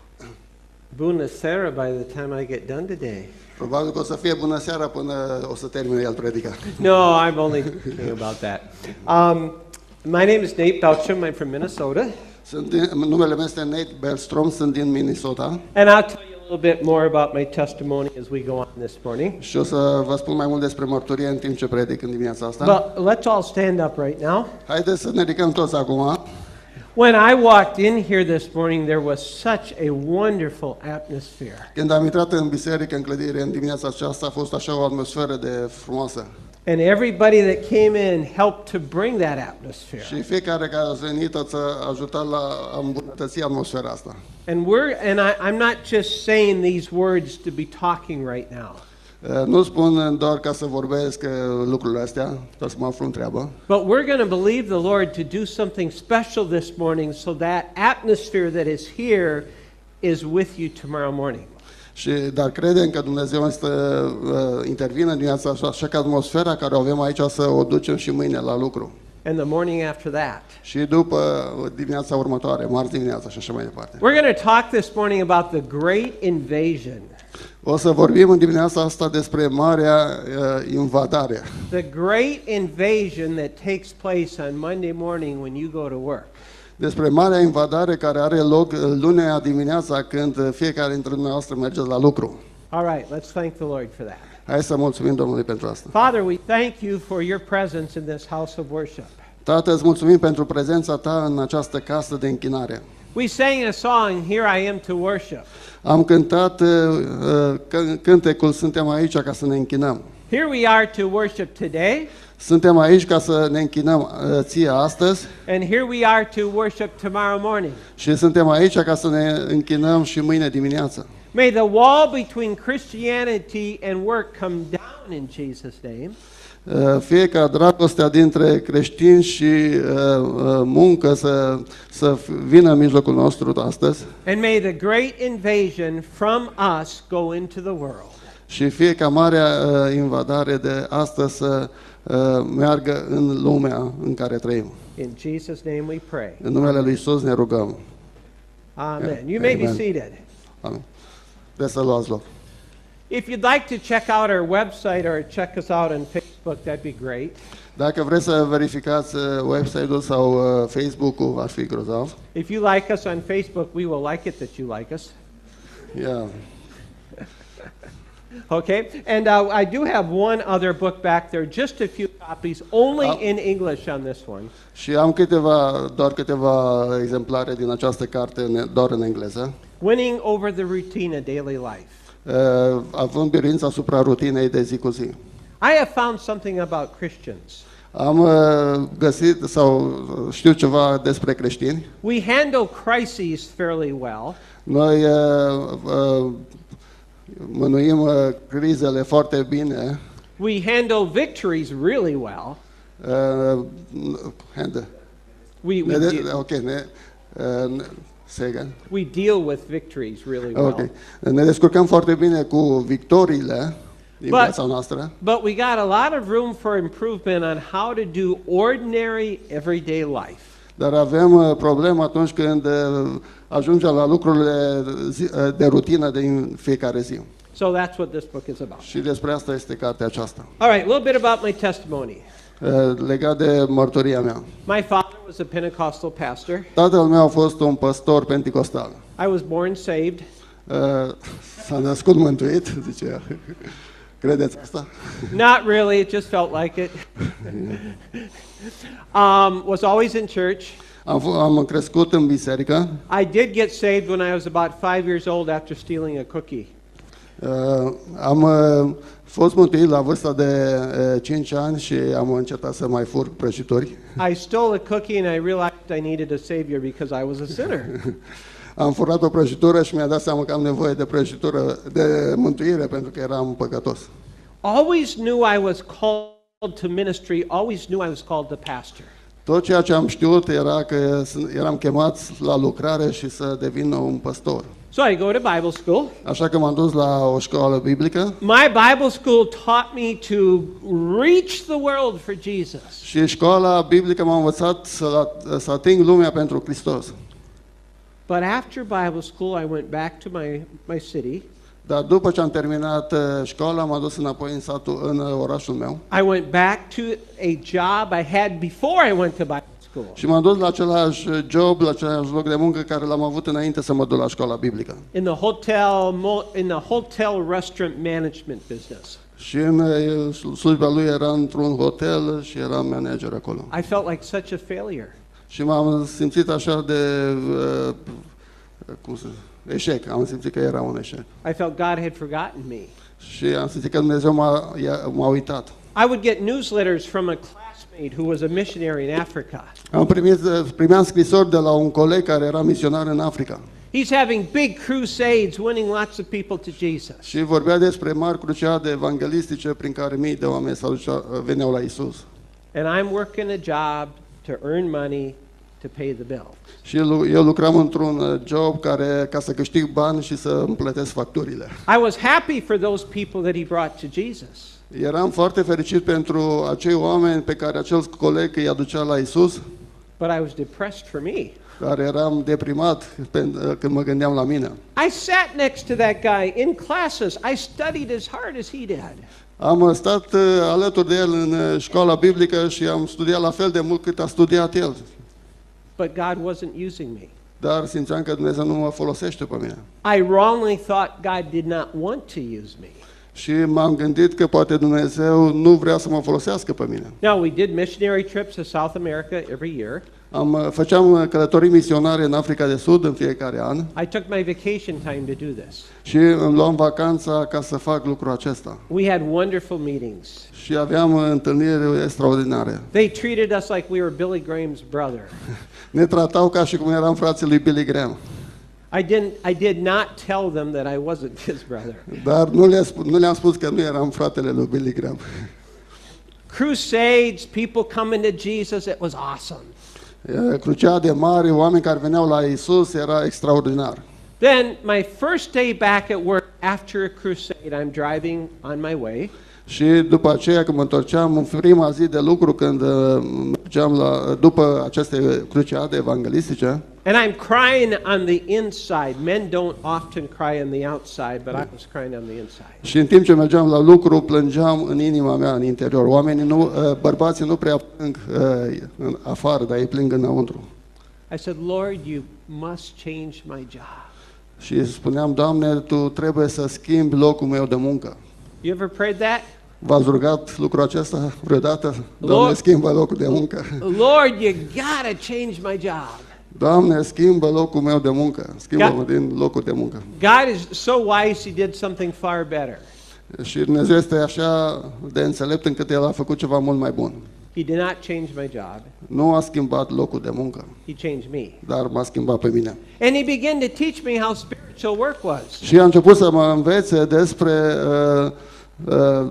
bună seara by the time I get done today. Probabil că o să fie bună seara până o să termine el predica. No, I'm only thinking about that. Um, my name is Nate Belcham. I'm from Minnesota. Sunt din, numele meu este Nate Belstrom, sunt din Minnesota. And I'll tell you a little bit more about my testimony as we go on this morning. Și o să vă spun mai mult despre mărturie în timp ce predic în dimineața asta. But let's all stand up right now. Haideți să ne ridicăm toți acum. When I walked in here this morning, there was such a wonderful atmosphere. Când am intrat în biserică, în clădire, în dimineața aceasta, a fost așa o atmosferă de frumoasă. And everybody that came in helped to bring that atmosphere. Și fiecare care a venit a ajutat la a îmbunătăți atmosfera asta. And we're and I, I'm not just saying these words to be talking right now. Nu spun doar ca să vorbesc lucrurile astea, ca să mă aflu în treabă. But we're going to believe the Lord to do something special this morning so that atmosphere that is here is with you tomorrow morning. Și, dar credem că Dumnezeu este, uh, intervine în dimineața așa, așa că atmosfera care o avem aici să o ducem și mâine la lucru. And the morning after that. Și după dimineața următoare, marți dimineața și așa mai departe. We're going to talk this morning about the great invasion. O să vorbim în dimineața asta despre marea uh, invadare. The great invasion that takes place on Monday morning when you go to work. Despre marea invadare care are loc lunea dimineața când fiecare dintre dumneavoastră mergeți la lucru. All right, let's thank the Lord for that. Hai să mulțumim Domnului pentru asta. Father, we thank you for your presence in this house of worship. Tată, îți mulțumim pentru prezența ta în această casă de închinare. We sang a song, Here I Am to Worship. Am cântat uh, cântecul Suntem aici ca să ne închinăm. Here we are to worship today. Suntem aici ca să ne închinăm uh, ție astăzi. And here we are to worship tomorrow morning. Și suntem aici ca să ne închinăm și mâine dimineață. May the wall between Christianity and work come down in Jesus' name. Uh, fie ca dragostea dintre creștini și uh, uh, muncă să, să vină în mijlocul nostru astăzi. And may the great invasion from us go into the world. Și fie ca marea uh, invadare de astăzi să uh, meargă în lumea în care trăim. In Jesus' name we pray. În numele lui Iisus ne rugăm. Amen. You may be Amen. seated. Amen. Trebuie să luați loc. If you'd like to check out our website or check us out on Facebook, that'd be great. Dacă vreți să verificați uh, website-ul sau uh, Facebook-ul, ar fi grozav. If you like us on Facebook, we will like it that you like us. Yeah. Okay? And uh, I do have one other book back there, just a few copies, only Uh, in English on this one. Și am câteva, doar câteva exemplare din această carte, în- doar în engleză. Winning over the routine of daily life. Uh, având biruință asupra rutinei de zi cu zi. I have found something about Christians. Am uh, găsit sau uh, știu ceva despre creștini. We handle crises fairly well. Noi uh, uh, mânuim uh, crizele foarte bine. We handle victories really well. Uh, and, We, we, ne de, de- ok, ne, uh, ne, say again. we deal with victories really well. Ok. Ne descurcăm foarte bine cu victoriile din But- viața noastră, But we got a lot of room for improvement on how to do ordinary everyday life. dar avem uh, probleme atunci când uh, ajungem la lucrurile zi, uh, de rutină din fiecare zi. So that's what this book is about. Și despre asta este cartea aceasta. All right, a little bit about my testimony. Uh, legat de mărturia mea. My father was a Pentecostal pastor. Tatăl meu a fost un păstor penticostal. I was born saved. Uh, s-a născut mântuit, zice ea. Credeți asta? Not really, it just felt like it. um, was always in church. Am, f- am crescut în biserică. I did get saved when I was about five years old after stealing a cookie. Uh, am uh, fost mântuit la vârsta de uh, cinci ani și am încetat să mai fur prăjituri. I stole a cookie and I realized I needed a savior because I was a sinner. Am furat o prăjitură și mi-a dat seama că am nevoie de prăjitură, de mântuire pentru că eram păcătos. Always knew I was called to ministry, always knew I was called to pastor. Tot ceea ce am știut era că sunt- eram chemat la lucrare și să devin un păstor. So I go to Bible school. Așa că m-am dus la o școală biblică My Bible school taught me to reach the world for Jesus. și școala biblică m-a învățat să, să ating lumea pentru Hristos. But after Bible school, I went back to my, my city. Dar după ce am terminat uh, școala, m-am dus înapoi în satul, în uh, orașul meu I went back to a job I had before I went to Bible school. și m-am dus la același job, la același loc de muncă care l-am avut înainte să mă duc la școala biblică. In the hotel, mo- in the hotel restaurant management business. Și în uh, slujba lui era într-un hotel și eram manager acolo. I felt like such a failure. Și m-am simțit așa de uh, cum să, eșec, am simțit că era un eșec. I felt God had forgotten me. Și am simțit că Dumnezeu m-a, i-a- m-a uitat. I would get newsletters from a classmate who was a missionary in Africa. Am primit, primeam scrisori de la un coleg care era misionar în Africa He's having big crusades, winning lots of people to Jesus. și vorbea despre mari cruciade evanghelistice prin care mii de oameni s-au ducea- veneau la Isus. And I'm working a job to earn money to pay the bill. Și lu- eu lucram într-un uh, job care, ca să câștig bani și să îmi plătesc facturile. I was happy for those people that he brought to Jesus. Eram foarte fericit pentru acei oameni pe care acel coleg îi aducea la Isus, But I was depressed for me. dar eram deprimat pen- când mă gândeam la mine. I sat next to that guy in classes. I studied as hard as he did. Am stat uh, alături de el în uh, școala biblică și am studiat la fel de mult cât a studiat el. But God wasn't using me. Dar simțeam că Dumnezeu nu mă folosește pe mine. I wrongly thought God did not want to use me. Și m-am gândit că poate Dumnezeu nu vrea să mă folosească pe mine. Now, we did missionary trips to South America every year. Am, uh, făceam uh, călătorii misionare în Africa de Sud în fiecare an I took my vacation time to do this. și îmi luam vacanța ca să fac lucrul acesta. We had wonderful meetings. Și aveam uh, întâlniri extraordinare. They treated us like we were Billy Graham's brother. Ne tratau ca și cum eram frații lui Billy Graham. I didn't I did not tell them that I wasn't his brother. Dar nu, le nu le-am spus că nu eram fratele lui Billy Graham. Crusades, people coming to Jesus, it was awesome. Uh, Cruciade mari, oameni care veneau la Isus, era extraordinar. Then my first day back at work after a crusade, I'm driving on my way. Și după aceea, când mă întorceam în prima zi de lucru, când uh, mergeam la, după aceste cruciade evanghelistice, And I'm crying on the inside. Men don't often cry on the outside, but I was crying on the inside. Și în timp ce mergeam la lucru, plângeam în inima mea, în interior. Oamenii nu, uh, bărbații nu prea plâng uh, în afară, dar ei plâng înăuntru. I said, Lord, you must change my job. Și spuneam, Doamne, Tu trebuie să schimbi locul meu de muncă. You ever prayed that? V-ați rugat lucrul acesta vreodată? Doamne, schimbă locul de muncă. Lord, you gotta change my job. Doamne, schimbă locul meu de muncă. Schimbă-mă din locul de muncă. God is so wise, He did something far better. Și Dumnezeu este așa de înțelept încât El a făcut ceva mult mai bun. He did not change my job. Nu a schimbat locul de muncă, He changed me. dar m-a schimbat pe mine. And He began to teach me how spiritual work was. Și a început să mă învețe despre uh, uh,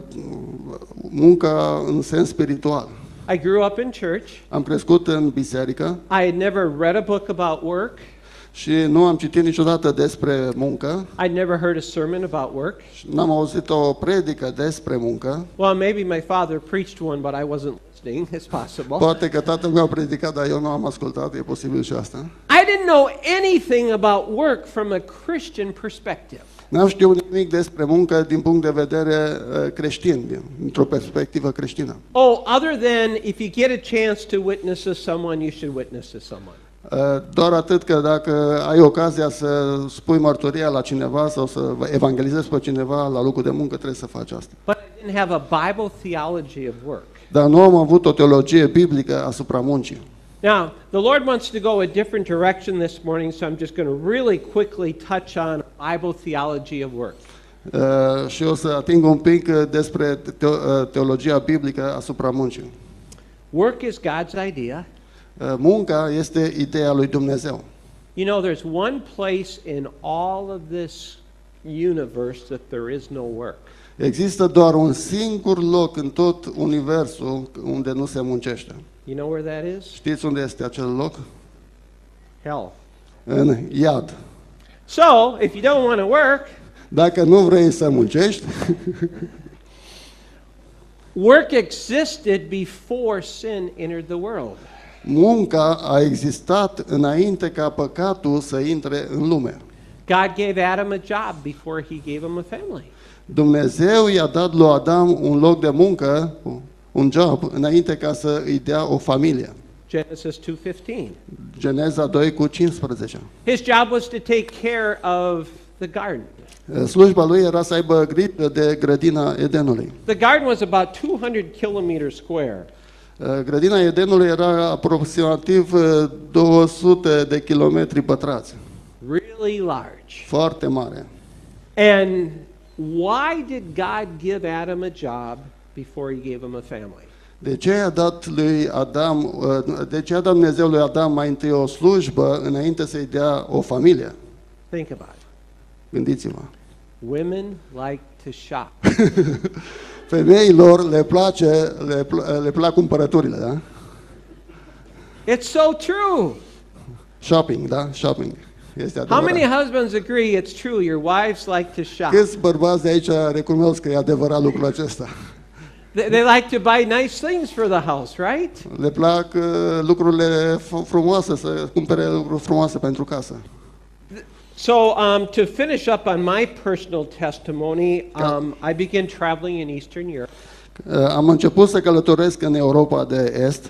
munca în sens spiritual. I grew up in church. Am crescut în biserică I had never read a book about work. și nu am citit niciodată despre muncă. I'd never heard a sermon about work. N-am auzit o predică despre muncă. Well, maybe my father preached one, but I wasn't listening. It's possible. Poate că tatăl meu a predicat, dar eu nu am ascultat, e posibil și asta. I didn't know anything about work from a Christian perspective. N-am știut nimic despre muncă din punct de vedere uh, creștin, din- dintr-o perspectivă creștină. Oh, other than if you get a chance to witness to someone, you should witness to someone. Uh, Doar atât că dacă ai ocazia să spui mărturia la cineva sau să evangelizezi pe cineva la locul de muncă, trebuie să faci asta. But I didn't have a Bible theology of work. Dar nu am avut o teologie biblică asupra muncii. Now, the Lord wants to go a different direction this morning, so I'm just going to really quickly touch on Bible theology of work. Uh, și o să ating un pic uh, despre te- uh, teologia biblică asupra muncii. Work is God's idea. Uh, munca este ideea lui Dumnezeu. You know, there's one place in all of this universe that there is no work. Există doar un singur loc în tot universul unde nu se muncește. You know where that is? Știți unde este acel loc? Hell. În iad. So, if you don't want to work, Dacă nu vrei să muncești, work existed before sin entered the world. munca a existat înainte ca păcatul să intre în lume. God gave Adam a job before He gave him a family. Dumnezeu i-a dat lui Adam un loc de muncă, un job, înainte ca să îi dea o familie. Genesis two fifteen. Geneza doi cu cincisprezece. His job was to take care of the garden. Slujba lui era să aibă grijă de grădina Edenului. The garden was about two hundred kilometers square. Grădina Edenului era aproximativ două sute de kilometri pătrați. Really large. Foarte mare. And why did God give Adam a job before He gave him a family? De ce a dat lui Adam, de ce a dat Dumnezeu lui Adam mai întâi o slujbă înainte să-i dea o familie? Think about it. Gândiți-vă. Women like to shop. Femeilor le place, le, pl- le plac cumpărăturile, da? It's so true. Shopping, da? Shopping. Este How adevărat. many husbands agree it's true? Your wives like to shop. Câți bărbați de aici recunosc că e adevărat lucrul acesta? They, they like to buy nice things for the house, right? Le plac uh, lucrurile f- frumoase, să cumpere lucruri frumoase pentru casă. So, um, to finish up on my personal testimony, um, I began traveling in Eastern Europe, Uh, am început să călătoresc în Europa de Est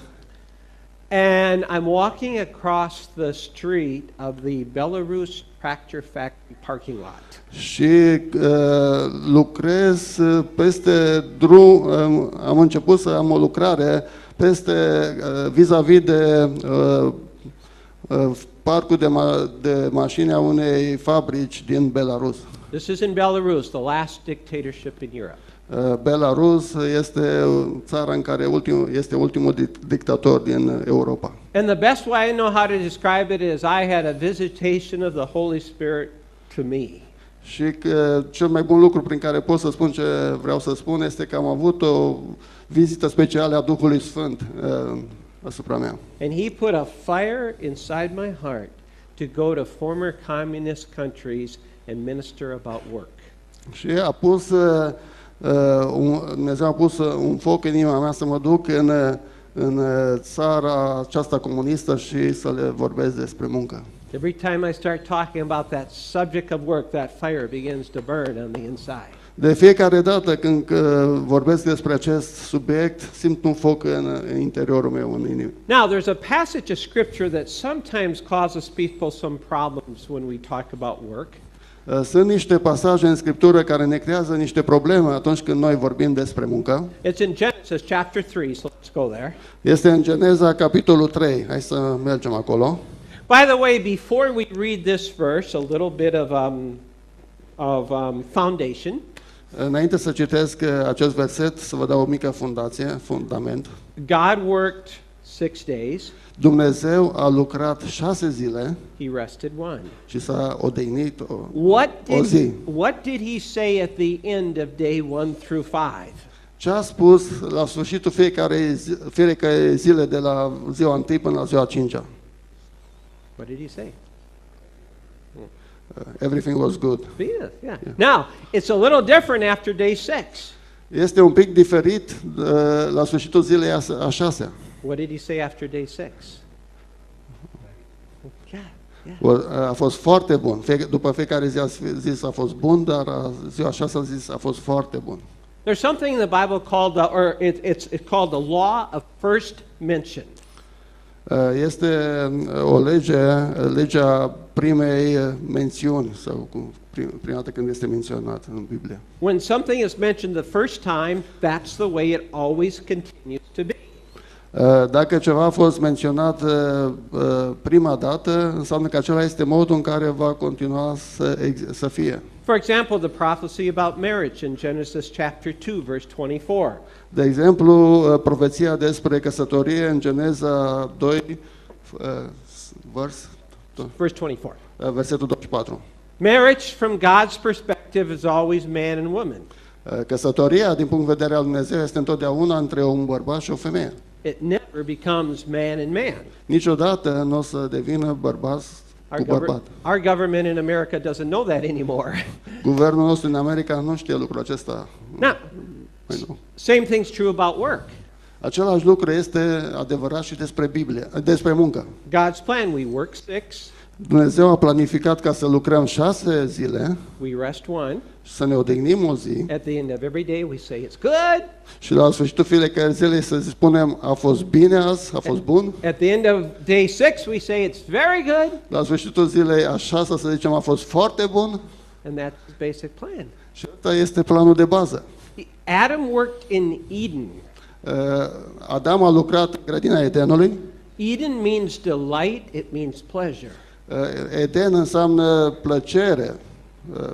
and I'm walking across the street of the Belarus Tractor Factory parking lot. și uh, lucrez uh, peste drum, um, am început să am o lucrare peste uh, vis-a-vis de uh, uh, parcul de, ma- de mașini a unei fabrici din Belarus. This is in Belarus, the last dictatorship in Europe. Uh, Belarus este țara în care ultim, este ultimul dic- dictator din Europa. And the best way I know how to describe it is I had a visitation of the Holy Spirit to me. Și că cel mai bun lucru prin care pot să spun ce vreau să spun este că am avut o vizită specială a Duhului Sfânt uh, asupra mea. And He put a fire inside my heart to go to former communist countries and minister about work. Și a pus, uh, un, Dumnezeu a pus un foc în inima mea să mă duc în, în țara aceasta comunistă și să le vorbesc despre muncă. Every time I start talking about that subject of work, that fire begins to burn on the inside. De fiecare dată când uh, vorbesc despre acest subiect, simt un foc în, în interiorul meu, în inimă. Now, there's a passage of scripture that sometimes causes people some problems when we talk about work. Uh, Sunt niște pasaje în Scriptură care ne creează niște probleme atunci când noi vorbim despre muncă. It's in Genesis chapter three, so let's go there. Este în Geneza, capitolul trei. Hai să mergem acolo. By the way, before we read this verse, a little bit of um, of um, foundation. Înainte să citesc uh, acest verset, să vă dau o mică fundație, fundament. God worked six days. Dumnezeu a lucrat șase zile He rested one. și s-a odihnit o, What o zi. did, what did he say at the end of day one through five? Ce a spus la sfârșitul fiecare, zi, fiecare zile de la ziua întâi până la ziua a cincea? What did he say? Uh, everything was good. Yeah, yeah. Now, it's a little different after day six. Este un pic diferit uh, la sfârșitul zilei a, a șasea. What did he say after day six? Yeah, yeah. A fost foarte bun. Fie, după fiecare zi a zis a fost bun, dar a ziua a șasea a zis a fost foarte bun. There's something in the Bible called the, or it, it's, it's called the law of first mention. Uh, Este uh, o lege, legea primei uh, mențiuni, sau cu prim, prima dată când este menționat în Biblie. When something is mentioned the first time, that's the way it always continues to be. Uh, Dacă ceva a fost menționat uh, uh, prima dată, înseamnă că acela este modul în care va continua să, ex- să fie. For example, the prophecy about marriage in Genesis chapter two, verse twenty-four. De exemplu, uh, profeția despre căsătorie în Geneza doi, uh, vers, Verse twenty-four. uh, versetul douăzeci și patru. Marriage, from God's perspective, is always man and woman. Uh, Căsătoria, din punct de vedere al Dumnezeu, este întotdeauna între un bărbat și o femeie. It never becomes man and man. Niciodată nu o să devină bărbat Our, cu bărbat. gover- our government in America doesn't know that anymore. Guvernul nostru în America nu știe lucrul acesta. Now, Mai nu. same thing's true about work. Același lucru este adevărat și despre Biblie, despre muncă. God's plan, we work six, Dumnezeu a planificat ca să lucrăm șase zile we rest one. și să ne odihnim o zi At the end of every day, we say it's good. și la sfârșitul fiecare zile să spunem a fost bine azi, a fost bun. At the end of day six, we say it's very good. La sfârșitul zilei a șasea să zicem a fost foarte bun And that's his basic plan. și ăsta este planul de bază. Adam worked in Eden. Uh, Adam a lucrat în grădina Edenului. Eden means delight, it means pleasure. Uh, Eden înseamnă plăcere. Uh,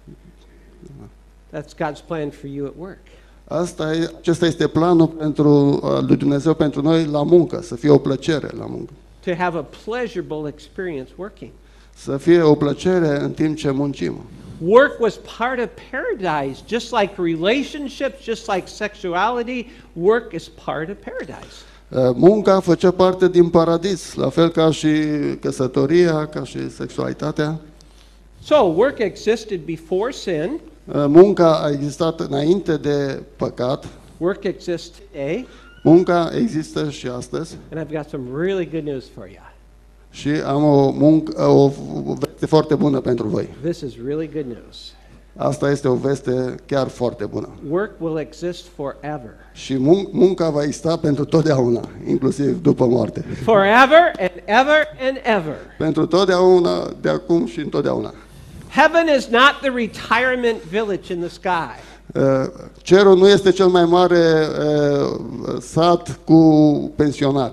That's God's plan for you at work. Asta e, acesta este planul pentru uh, lui Dumnezeu pentru noi la muncă, să fie o plăcere la muncă. To have a pleasurable experience working. Să fie o plăcere în timp ce muncim. Work was part of paradise, just like relationships, just like sexuality. Work is part of paradise. Uh, Munca făcea parte din paradis, la fel ca și căsătoria, ca și sexualitatea. So, work existed before sin. Uh, Munca a existat înainte de păcat. Work exists today. Munca există și astăzi. And I've got some really good news for you. Și am o, muncă, o veste foarte bună pentru voi. This is really good news. Asta este o veste chiar foarte bună. Work will exist forever. Și mun- munca va exista pentru totdeauna, inclusiv după moarte. Forever and ever and ever. Pentru totdeauna, de acum și întotdeauna. Heaven is not the retirement village in the sky. Uh, Cerul nu este cel mai mare uh, sat cu pensionari.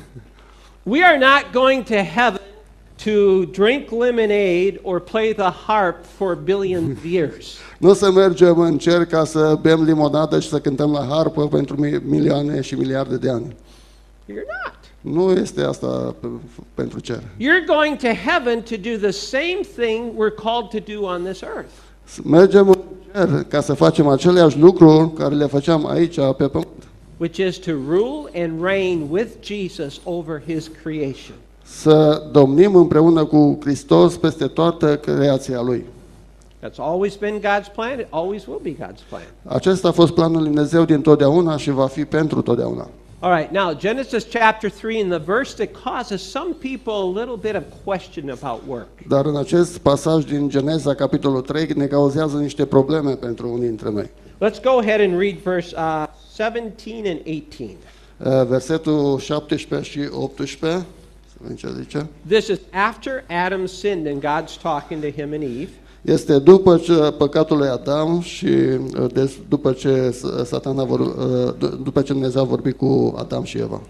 We are not going to heaven to drink lemonade or play the harp for billions of years. Nu o să mergem în cer ca să bem limonadă și să cântăm la harpă pentru mi- milioane și miliarde de ani. You're not. Nu este asta pe- pentru cer. You're going to heaven to do the same thing we're called to do on this earth. Mergem în cer ca să facem aceleași lucruri care le făceam aici pe pământ. Which is to rule and reign with Jesus over his creation. Să domnim împreună cu Hristos peste toată creația Lui. That's always been God's plan. It always will be God's plan. Acesta a fost planul lui Dumnezeu din totdeauna și va fi pentru totdeauna. All right, now Genesis chapter three, in the verse that causes some people a little bit of question about work. Dar în acest pasaj din Geneza, capitolul trei, ne cauzează niște probleme pentru unii dintre noi. Let's go ahead and read verse uh, seventeen and eighteen. Uh, Versetul șaptesprezece și optsprezece, să vedem ce zice. This is after Adam sinned and God's talking to him and Eve. Este după ce păcatul lui Adam și uh, des, după ce Satan a vor, uh, după ce Dumnezeu a vorbit cu Adam și Eva.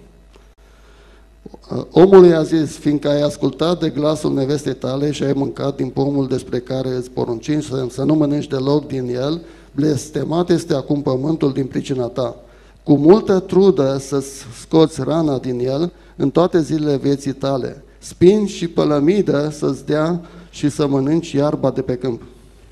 Uh, Omul i-a zis: fiindcă ai ascultat de glasul nevestei tale și ai mâncat din pomul despre care îți poruncim să, să nu mănânci deloc din el, blestemat este acum pământul din pricina ta. Cu multă trudă să scoți rana din el în toate zilele vieții tale. Spini și pălămidă să-ți dea și să mănânci iarba de pe câmp.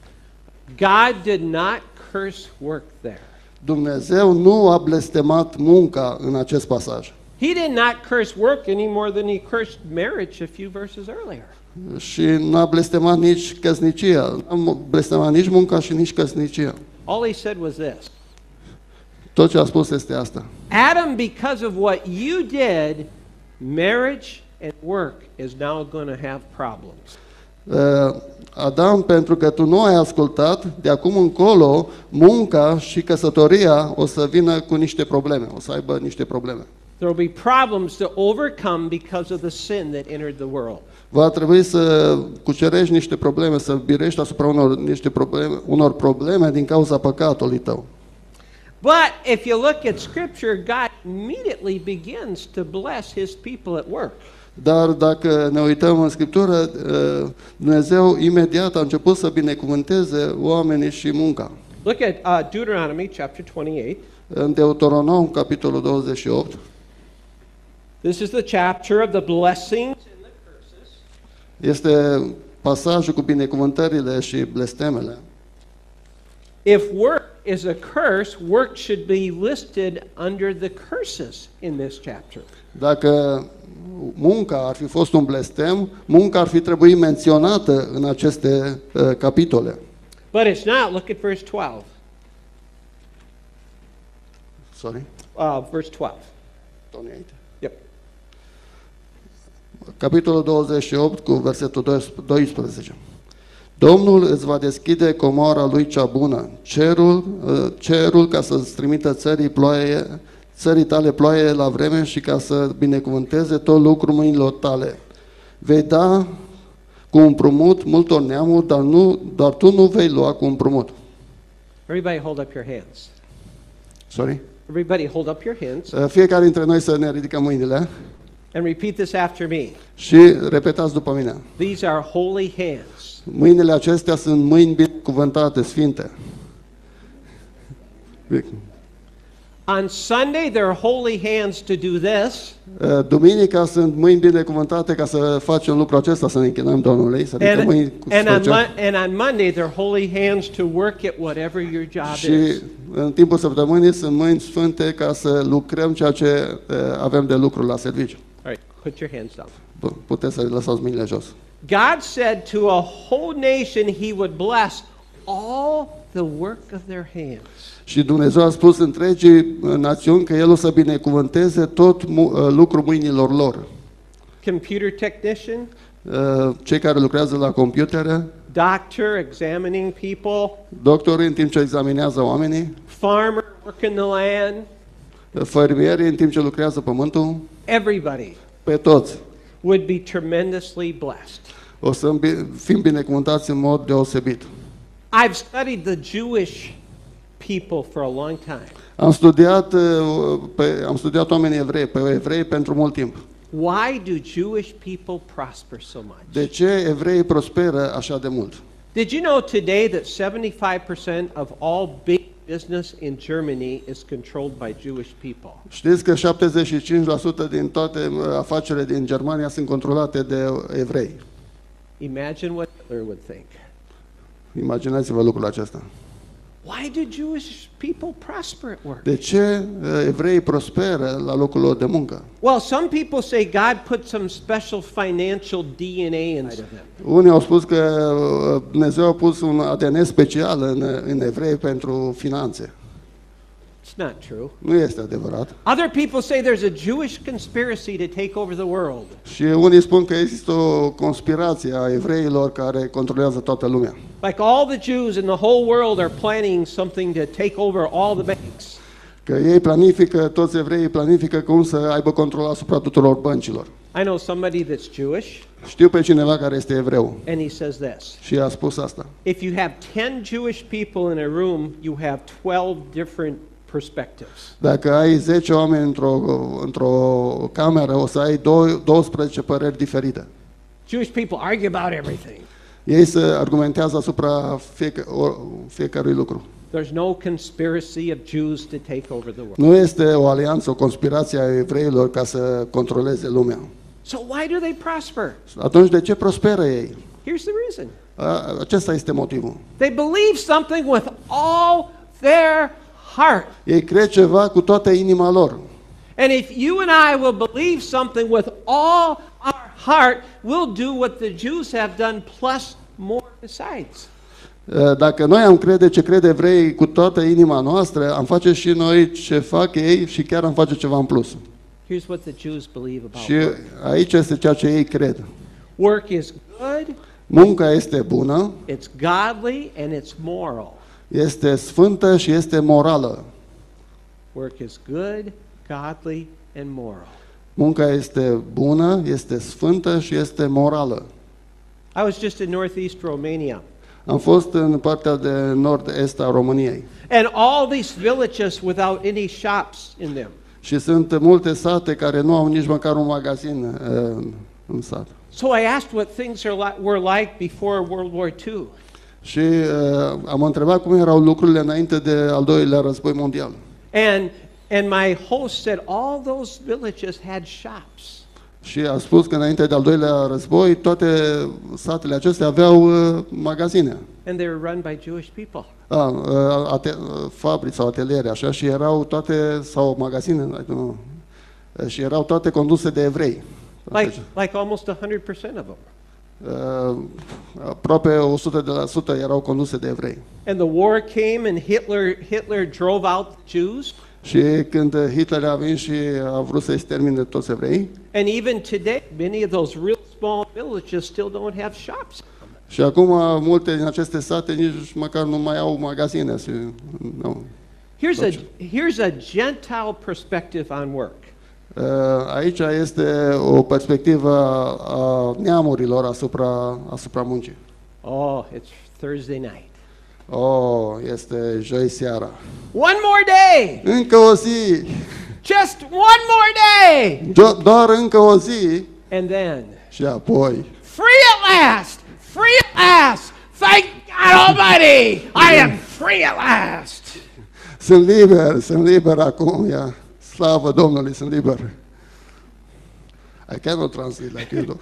God did not curse work there. Dumnezeu nu a blestemat munca în acest pasaj. He did not curse work any more than he cursed marriage a few verses earlier. Și nu a blestemat nici căsnicia. Nu a blestemat nici munca și nici căsnicia. All he said was this. Tot ce a spus este asta. Adam, because of what you did, marriage and work is now going to have problems. Uh, Adam, pentru că tu nu ai ascultat, de acum încolo, munca și căsătoria o să vină cu niște probleme, o să aibă niște probleme. There will be problems to overcome because of the sin that entered the world. Va trebui să cucerești niște probleme, să birești asupra unor, niște probleme, unor probleme din cauza păcatului tău. But if you look at Scripture, God immediately begins to bless His people at work. Dar dacă ne uităm în Scriptură, Dumnezeu imediat a început să binecuvânteze oamenii și munca. Look at uh, Deuteronomy chapter twenty-eight. În Deuteronom, capitolul douăzeci și opt. This is the chapter of the blessings and the curses. Este pasajul cu binecuvântările și blestemele. If work is a curse, work should be listed under the curses in this chapter. Dacă munca ar fi fost un blestem, munca ar fi trebuit menționată în aceste uh, capitole. But it's not. Look at verse twelve. Sorry. Uh, verse twelve. douăzeci și opt. Yep. Capitolul douăzeci și opt cu versetul doisprezece. Domnul îți va deschide comoara lui cea bună, cerul, uh, cerul ca să-ți trimită țării ploaie, țării tale ploaie la vreme și ca să binecuvânteze tot lucrul mâinilor tale. Vei da cu împrumut multor neamuri, dar, nu, dar tu nu vei lua cu împrumut. Everybody hold up your hands. Sorry? Everybody hold up your hands Uh, Fiecare dintre noi să ne ridicăm mâinile and repeat this after me. și repetați după mine. These are holy hands. Mâinile acestea sunt mâini binecuvântate, sfinte. On Sunday, they're holy hands to do this. Uh, Duminica sunt mâini binecuvântate ca să facem lucrul acesta, să ne închinăm Domnului, să ridicăm And, mâini cu and, on, sfârșit. Mon- and on Monday, they're holy hands to work at whatever your job Și is. în timpul săptămânii sunt mâini sfânte ca să lucrăm ceea ce uh, avem de lucru la serviciu. All right, put your hands down. P- Puteți să lăsați mâinile jos. God said to a whole nation He would bless all the work of their hands. Și Dumnezeu a spus întregii națiuni că El o să binecuvânteze tot mu- uh, lucrul mâinilor lor. Computer technician, Uh, Cei care lucrează la computere, doctor examining people, doctorii în timp ce examinează oamenii, farmer working the land, fermierii în timp ce lucrează pământul, everybody pe toți. would be tremendously blessed. O să fim binecuvântați în mod deosebit. I've studied the Jewish people for a long time. Am studiat, uh, pe, am studiat oamenii evrei, pe evrei pentru mult timp. Why do Jewish people prosper so much? De ce evreii prosperă așa de mult? Did you know today that seventy-five percent of all big business in Germany is controlled by Jewish people? Știți că șaptezeci și cinci la sută din toate uh, afacerile din Germania sunt controlate de evrei. Imagine what Hitler would think. Imaginați-vă lucrul acesta. Why do Jewish people prosper at work? De ce uh, evreii prosperă la locul lor de muncă? Well, some people say God put some special financial D N A inside of them. Unii au spus că uh, Dumnezeu a pus un A D N special în, în evrei pentru finanțe. It's not true. Nu este adevărat. Other people say there's a Jewish conspiracy to take over the world. Și unii spun că există o conspirație a evreilor care controlează toată lumea. Like all the Jews in the whole world are planning something to take over all the banks. Că ei planifică, toți evreii planifică cum să aibă control asupra tuturor băncilor. I know somebody that's Jewish, Știu pe cineva care este evreu and he says this. și a spus asta. If you have ten Jewish people in a room, you have twelve different perspectives. Dacă ai zece oameni într-o, într-o cameră, o să ai douăsprezece păreri diferite. Jewish people argue about everything. Ei se argumentează asupra fiecare, fiecărui lucru. There's no conspiracy of Jews to take over the world. Nu este o alianță, o conspirație a evreilor ca să controleze lumea. So why do they prosper? Atunci de ce prosperă ei? Here's the reason. A, acesta este motivul. They believe something with all their heart. Ei cred ceva cu toată inima lor. And if you and I will believe something with all our heart, we'll do what the Jews have done plus more besides. Dacă noi am crede ce cred evreii cu toată inima noastră, am face și noi ce fac ei și chiar am face ceva în plus. Here's what the Jews believe about Și work. aici este ceea ce ei cred. Work is good, Munca este bună, it's godly, and it's moral. este sfântă și este morală. Work is good, godly, and moral. Munca este bună, este sfântă și este morală. I was just in northeast Romania, Am fost în partea de nord-est a României and all these villages without any shops in them. și sunt multe sate care nu au nici măcar un magazin uh, în sat. So I asked what things are li- were like before World War Two. Și uh, am întrebat cum erau lucrurile înainte de al doilea război mondial. And and my host said all those villages had shops. Și a spus că înainte de al doilea război toate satele acestea aveau uh, magazine. And they were run by Jewish people. A, uh, ate- uh, fabrici sau ateliere, așa, și erau toate, sau magazine, nu, uh, și erau toate conduse de evrei. Like like almost one hundred percent of them. Uh, aproape o sută la sută erau conduse de evrei. And the war came and Hitler Hitler drove out the Jews. Și când Hitler a venit și a vrut să-i termine toți evrei, And even today, many of those real small villages still don't have shops. și acum multe din aceste sate nici măcar nu mai au magazine. Și, nu. Here's a here's a Gentile perspective on work. Uh, Aici este o perspectivă a neamurilor asupra, asupra muncii. Oh, it's Thursday night. Oh, este joi seara. One more day. Încă o zi! Just one more day. Do- doar încă o zi And then, și apoi. free at last. Free at last. Thank God Almighty. I am free at last. Sunt liber, sunt liber acum, ia. Slavă Domnului, sunt liber. I cannot translate like you do.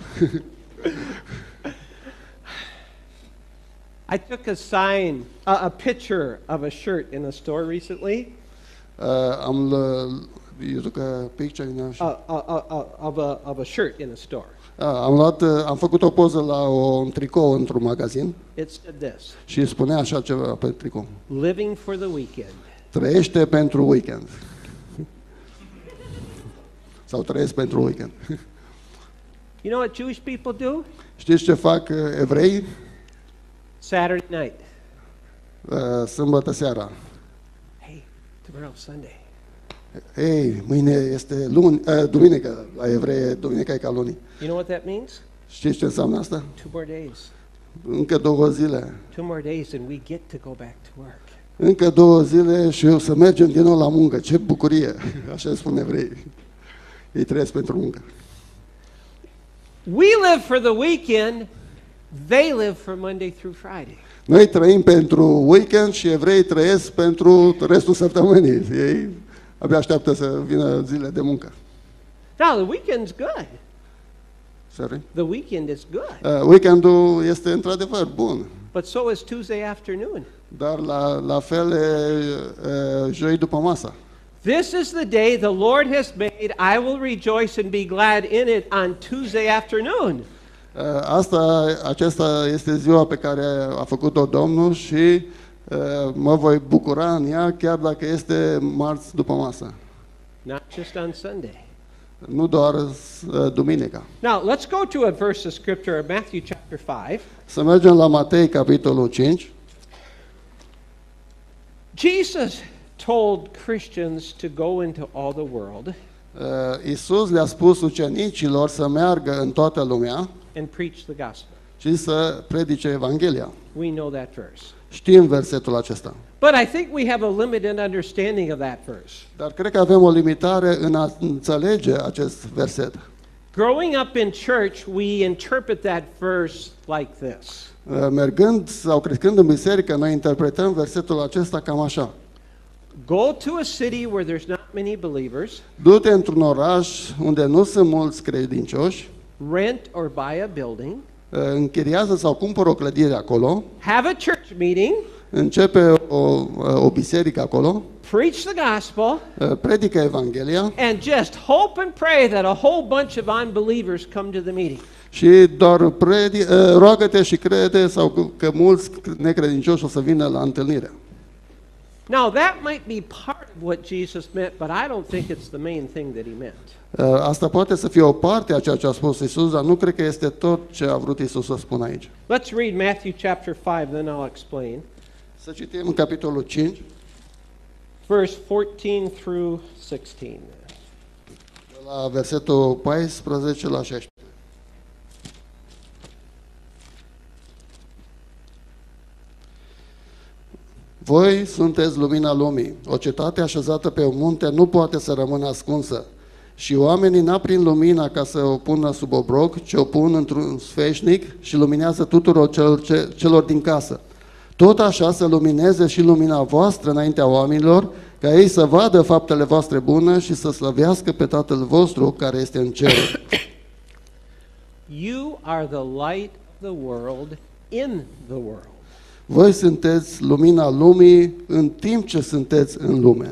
I took a sign, a, a picture of a shirt in a store recently, Uh, am l- you took a picture in a, uh, uh, uh, uh, of a of a shirt in a store. uh, am luat, uh, am făcut o poză la o, un tricou într-un magazin It said this: și spunea așa ceva pe tricou. "Living for the weekend." Trăiește pentru weekend. Sau trăiesc pentru weekend. You know what Jewish people do? Știți ce fac uh, evrei? Saturday night. Uh, sâmbătă seara. Hey, tomorrow's Sunday. Ei, mâine este luni, uh, duminică, la evrei, duminica e ca luni. You know what that means? Știți ce înseamnă asta? Two more days. Încă două zile. Two more days, and we get to go back to work. Încă două zile și eu să mergem din nou la muncă. Ce bucurie! Așa spun evrei. Ei trăiesc pentru muncă. We live for the weekend. They live for Monday through Friday. Noi trăim pentru weekend și evrei trăiesc pentru restul săptămânii. Ei abia așteaptă să vină zile de muncă. Now the weekend's good. Sorry? The weekend is good, Uh, weekendul este într-adevăr bun, but so is Tuesday afternoon. dar la, la fel e uh, joi după masa. This is the day the Lord has made. I will rejoice and be glad in it on Tuesday afternoon. Uh, Asta, aceasta este ziua pe care a făcut-o Domnul și uh, mă voi bucura în ea chiar dacă este marți după masă, not just on Sunday. nu doar uh, duminica. Now, let's go to a verse of scripture, Matthew chapter five. Să mergem la Matei, capitolul cinci. Jesus told Christians to go into all the world Uh, Iisus le-a spus ucenicilor să meargă în toată lumea and preach the gospel. și să predice Evanghelia. We know that verse. Știm versetul acesta. But I think we have a limited understanding of that verse. Dar cred că avem o limitare în a înțelege acest verset. Growing up in church, we interpret that verse like this. Uh, Mergând sau crescând în biserică, noi interpretăm versetul acesta cam așa. Go to a city where there's not many believers, Du-te într-un oraș unde nu sunt mulți credincioși, rent or buy a building, uh, închiriază sau cumpără o clădire acolo, have a church meeting, începe o, uh, o biserică acolo, preach the gospel, uh, predică Evanghelia and just hope and pray that a whole bunch of unbelievers come to the meeting. și doar predi, uh, roagă-te și crede sau că, că mulți necredincioși o să vină la întâlnire. Now, that might be part of what Jesus meant, but I don't think it's the main thing that he meant. Uh, Asta poate să fie o parte a ceea ce a spus Isus, dar nu cred că este tot ce a vrut Isus să spună aici. Let's read Matthew chapter five, then I'll explain. Să citim în capitolul cinci, Verse fourteen through sixteen. de la versetul paisprezece la șaisprezece. Voi sunteți lumina lumii. O cetate așezată pe un munte nu poate să rămână ascunsă. Și oamenii n-aprind lumina ca să o pună sub obrog, ci o pun într-un sfeșnic și luminează tuturor celor, celor din casă. Tot așa să lumineze și lumina voastră înaintea oamenilor, ca ei să vadă faptele voastre bune și să slăvească pe Tatăl vostru care este în cer. You are the light of the world in the world. Voi sunteți lumina lumii în timp ce sunteți în lume.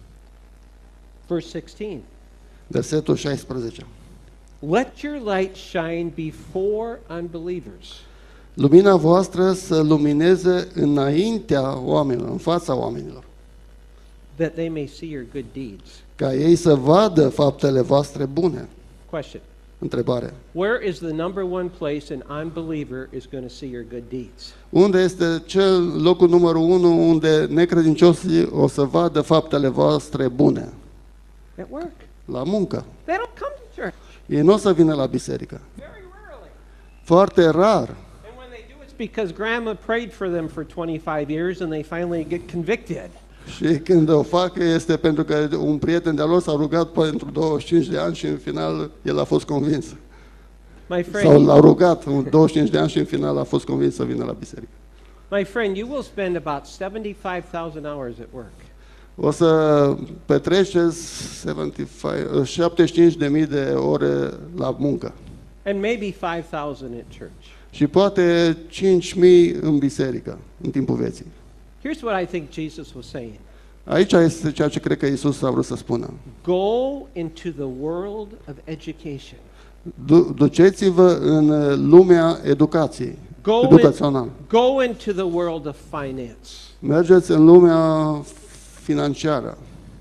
Verse sixteen. Versetul șaisprezece. Let your light shine before unbelievers, Lumina voastră să lumineze înaintea oamenilor, în fața oamenilor, that they may see your good deeds. ca ei să vadă faptele voastre bune. Question. Întrebare. Where is the number one place an unbeliever is going to see your good deeds? Unde este cel locul numărul unu unde necredincioșii o să vadă faptele voastre bune? At work. La muncă. They don't come to church. Ei nu o să vină la biserică. Very rarely. Foarte rar. And when they do, it's because grandma prayed for them for twenty-five years and they finally get convicted. Și când o fac este pentru că un prieten de-al lor s-a rugat pentru douăzeci și cinci de ani și în final el a fost convins. My Sau friend, l-a rugat douăzeci și cinci de ani și în final a fost convins să vină la biserică. my friend, you will spend about seventy-five thousand hours at work. O să petreceți șaptezeci și cinci de mii de ore la muncă And maybe five thousand at church. și poate cinci mii în biserică în timpul vieții. Here's what I think Jesus was saying. Aici este ceea ce cred că Iisus a vrut să spună. Go into the world of education. Du- duceți-vă în lumea educației, Go, in, educațională. go into the world of finance. Mergeți în lumea financiară.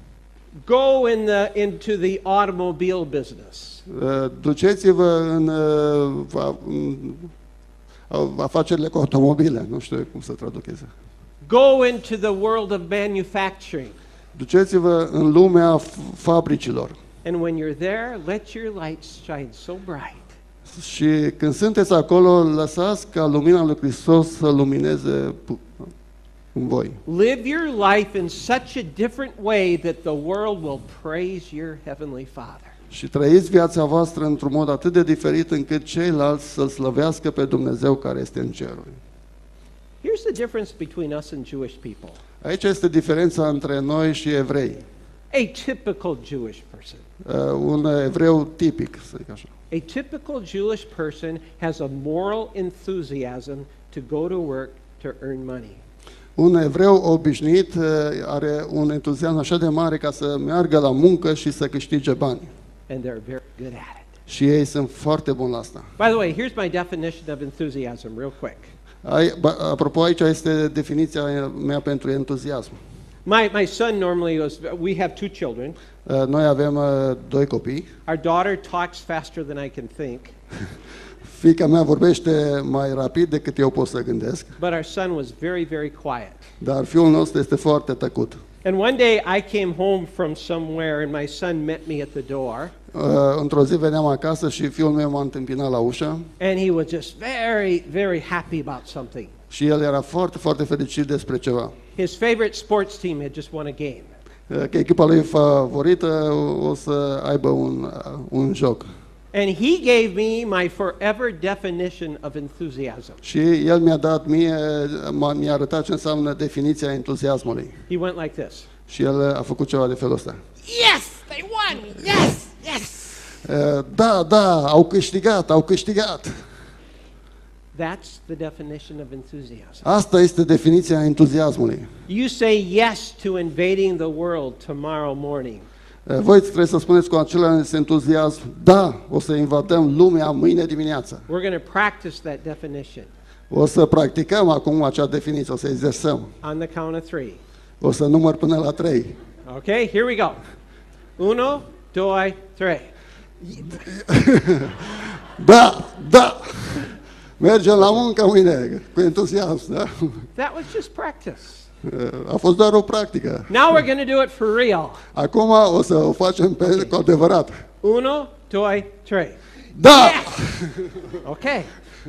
Go in the, into the automobile business. Uh, Duceți-vă în, uh, va- în afacerile cu automobile, nu știu cum să traducheze. Go into the world of manufacturing. Duceți-vă în lumea f- fabricilor. And when you're there, let your light shine so bright Și când sunteți acolo, lăsați ca lumina lui Hristos să lumineze pu- în voi. live your life in such a different way that the world will praise your heavenly Father. Și trăiți viața voastră într-un mod atât de diferit încât ceilalți să-L slăvească pe Dumnezeu care este în ceruri. Here's the difference between us and Jewish people. Aici este diferența între noi și evrei. A typical Jewish person. Uh, un evreu tipic, să zic așa. A typical Jewish person has a moral enthusiasm to go to work to earn money. Un evreu obișnuit uh, are un entuziasm așa de mare ca să meargă la muncă și să câștige bani. And they're very good at it. Și ei sunt foarte buni la asta. By the way, here's my definition of enthusiasm, real quick. Ai, ba, apropo, aici este definiția mea pentru entuziasm. My, my son normally goes, we have two children. Uh, Noi avem uh, doi copii. Our daughter talks faster than I can think, Fiica mea vorbește mai rapid decât eu pot să gândesc, but our son was very, very quiet. dar fiul nostru este foarte tăcut. And one day I came home from somewhere and my son met me at the door, Uh, Într-o zi veneam acasă și fiul meu m-a întâmpinat la ușă and he was just very, very happy about something. și el era foarte, foarte fericit despre ceva. His favorite sports team had just won a game. Uh, Că echipa lui favorită o să aibă un, uh, un joc. And he gave me my forever definition of enthusiasm. Și el mi-a dat mie, m-a- mi-a arătat ce înseamnă definiția entuziasmului. He went like this. Și el a făcut ceva de felul ăsta. Yes, they won. Yes, yes. Uh, Da, da, au câștigat, au câștigat. That's the definition of enthusiasm. Asta este definiția entuziasmului. You say yes to invading the world tomorrow morning. Uh, Voi trebuie să spuneți cu același entuziasm, da, o să invadăm lumea mâine dimineață. We're going to practice that definition O să practicăm acum acea definiție, o să exersăm. on the count of three. O să număr până la trei. Okay, here we go. Uno, doi, tres. Da, da! Mergem la muncă mâine, cu entuziasm, da? That was just practice. A fost doar o practică. Now we're going to do it for real. Acum o să o facem pe, cu adevărat. Uno, doi, tres. Da! Okay.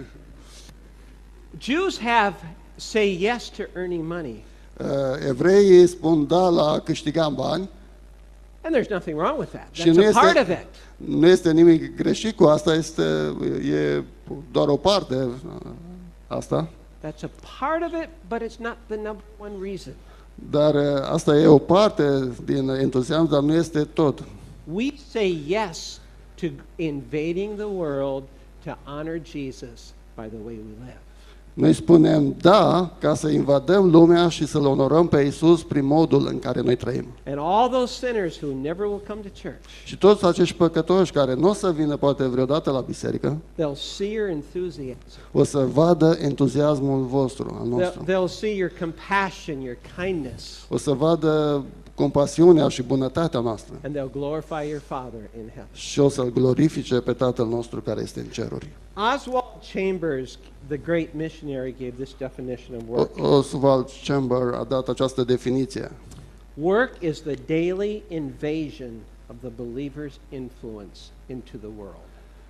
Jews have say yes to earning money, Uh, Evreii spun da la a câștiga bani and there's nothing wrong with that. și That's nu a part of este, it. nu este nimic greșit cu asta, este e doar o parte uh, asta, That's a part of it, but it's not the number one reason. dar uh, asta e o parte din entuziasm, dar nu este tot. We say yes to invading the world to honor Jesus by the way we live. Noi spunem da ca să invadăm lumea și să-L onorăm pe Iisus prin modul în care noi trăim. And all those sinners who never will come to church, Și toți acești păcătoși care nu o să vină poate vreodată la biserică, they'll see your enthusiasm. o să vadă entuziasmul vostru, al They'll, nostru. they'll see your compassion, your kindness, O să vadă compasiunea și bunătatea noastră and they'll glorify your Father in heaven. și o să-L glorifice pe Tatăl nostru care este în ceruri. Oswald Chambers, the great missionary, gave this definition of work. O- Oswald Chamber a dat această definiție. Work is the daily invasion of the believer's influence into the world.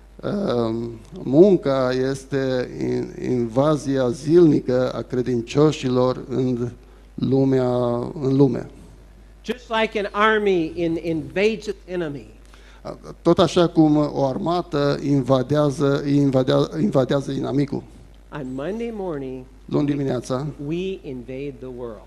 Um, Munca este in- invazia zilnică a credincioșilor în lumea, în lume. Just like an army in, invades its enemy, Tot așa cum o armată invadează, invadează, invadează inamicul. on Monday morning, Luni dimineața, we invade the world.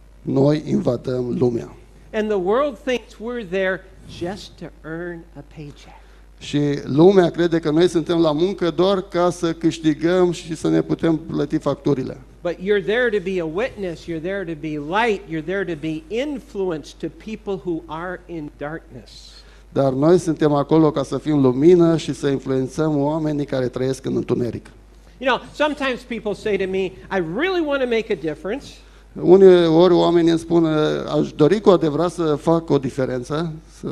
noi invadăm lumea. And the world thinks we're there just to earn a paycheck. Și lumea crede că noi suntem la muncă doar ca să câștigăm și să ne putem plăti facturile. But you're there to be a witness, you're there to be light, you're there to be influence to people who are in darkness. Dar noi suntem acolo ca să fim lumină și să influențăm oamenii care trăiesc în întuneric. You know, sometimes people say to me, I really want to make a difference, Uneori oamenii îmi spun, aș dori cu adevărat să fac o diferență să...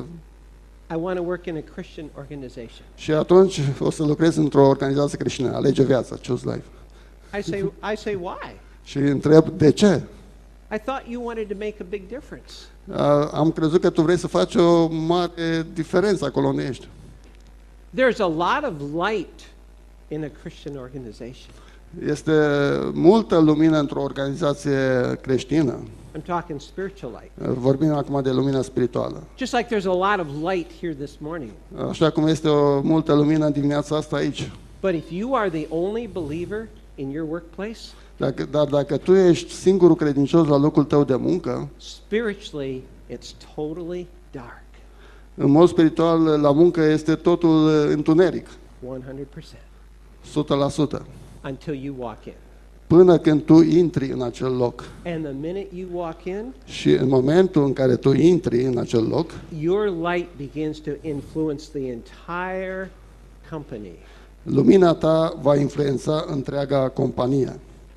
I want to work in a Christian organization. și atunci o să lucrez într-o organizație creștină, alege viața, choose life. I say, I say, why? Și îi întreb, de ce? I thought you wanted to make a big difference. A- Am crezut că tu vrei să faci o mare diferență acolo unde ești. There's a lot of light in a Christian organization. Este multă lumină într-o organizație creștină. I'm talking spiritual light. Vorbim acum de lumină spirituală. Just like there's a lot of light here this morning. Așa cum este o multă lumină în dimineața asta aici. But if you are the only believer in your workplace, Dacă, dar dacă tu ești singurul credincios la locul tău de muncă, spiritually, it's totally dark. în mod spiritual, la muncă este totul întuneric, one hundred percent. o sută la sută. Until you walk in. Până când tu intri în acel loc. And the minute you walk in, Și în momentul în care tu intri în acel loc, your light begins to influence the entire company. lumina ta va influența întreaga companie.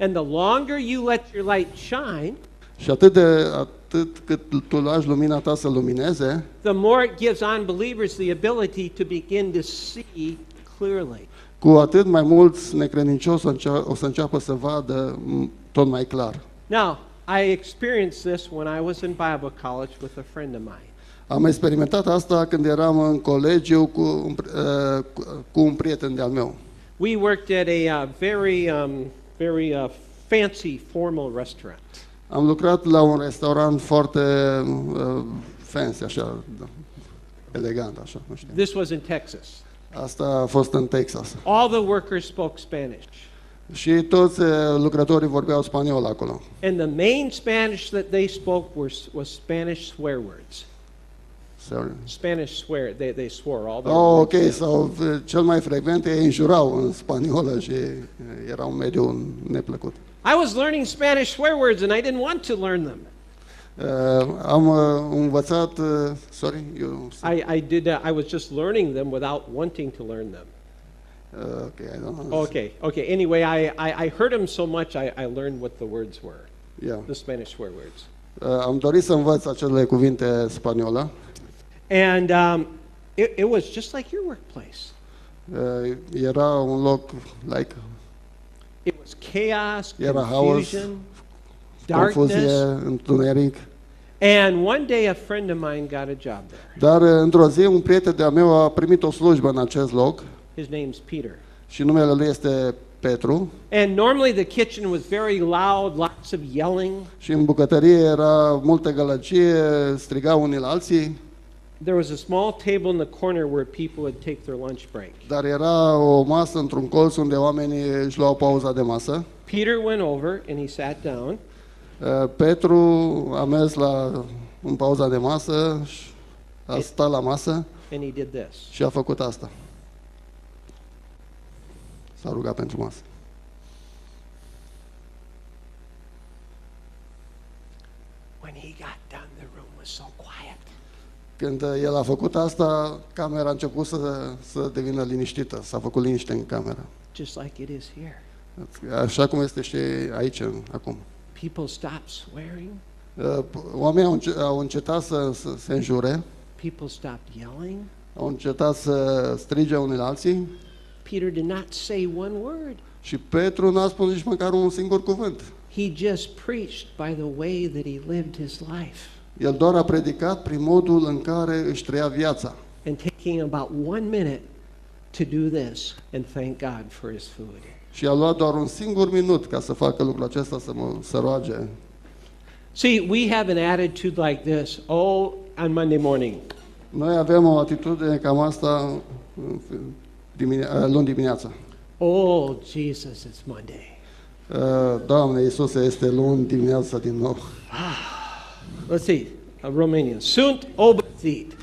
And the longer you let your light shine, Și atât de atât cât tu lași lumina ta să lumineze, the more it gives unbelievers the ability to begin to see clearly. cu atât mai mulți necredincioși o, încea- o să înceapă să vadă m, tot mai clar. Now, I experienced this when I was in Bible college with a friend of mine. Am experimentat asta când eram în colegiu cu, un pri- uh, cu- cu un prieten de-al meu. We worked at a uh, very, um, very uh, fancy formal restaurant. Am lucrat la un restaurant foarte uh, fancy, așa, da, elegant, așa, nu știu. This was in Texas. Asta a fost în Texas. All the workers spoke Spanish. Și toți uh, lucrătorii vorbeau spaniol acolo. And the main Spanish that they spoke were, was Spanish swear words. Sorry. Spanish swear, they, they swore all their Oh, words. ok, sau uh, cel mai frecvent ei înjurau în spaniolă și uh, era un mediu neplăcut. I was learning Spanish swear words and I didn't want to learn them. Uh, am uh, învățat, uh, sorry, you, I, I did. Uh, I was just learning them without wanting to learn them. uh, ok, I don't know. Okay, okay. Anyway, I, I, I heard them so much I, I learned what the words were, Yeah. the Spanish swear words. Uh, am dorit să învăț acele cuvinte spaniolă. And um, it, it was just like your workplace. Uh, era un loc, like, It was chaos, Era haos, confusion, confuzie, darkness. întuneric. And one day a friend of mine got a job there. Dar uh, într-o zi un prieten de-a meu a primit o slujbă în acest loc His name's Peter. și numele lui este Petru. And normally the kitchen was very loud, lots of yelling. Și în bucătărie era multă gălăgie, strigau unii la alții, There was a small table in the corner where people would take their lunch break. dar era o masă într-un colț unde oamenii își luau pauza de masă. Peter went over and he sat down. Uh, Petru a mers la, în pauza de masă, și a stat la masă And he did this. și a făcut asta. S-a rugat pentru masă. When he got done, the room was so quiet. Când uh, el a făcut asta, camera a început să, să devină liniștită, s-a făcut liniște în cameră. Just like it is here. Așa cum este și aici acum. People stopped swearing. Uh, Oamenii au, înce- au încetat să, să se înjure, People stopped yelling. au încetat să strige unii la alții Peter did not say one word. și Petru n-a spus nici măcar un singur cuvânt. He just preached by the way that he lived his life. El doar a predicat prin modul în care își trăia viața. And taking about one minute to do this and thank God for his food. Și a luat doar un singur minut ca să facă lucrul acesta, să, mă, să roage. See, we have an attitude like this. Oh, on Monday morning, Noi avem o atitudine cam asta dimine- luni dimineața. oh, Jesus, it's Monday. Uh, Doamne, Iisuse, este luni dimineața din nou. Let's see, uh, Romanian. Sunt obosit.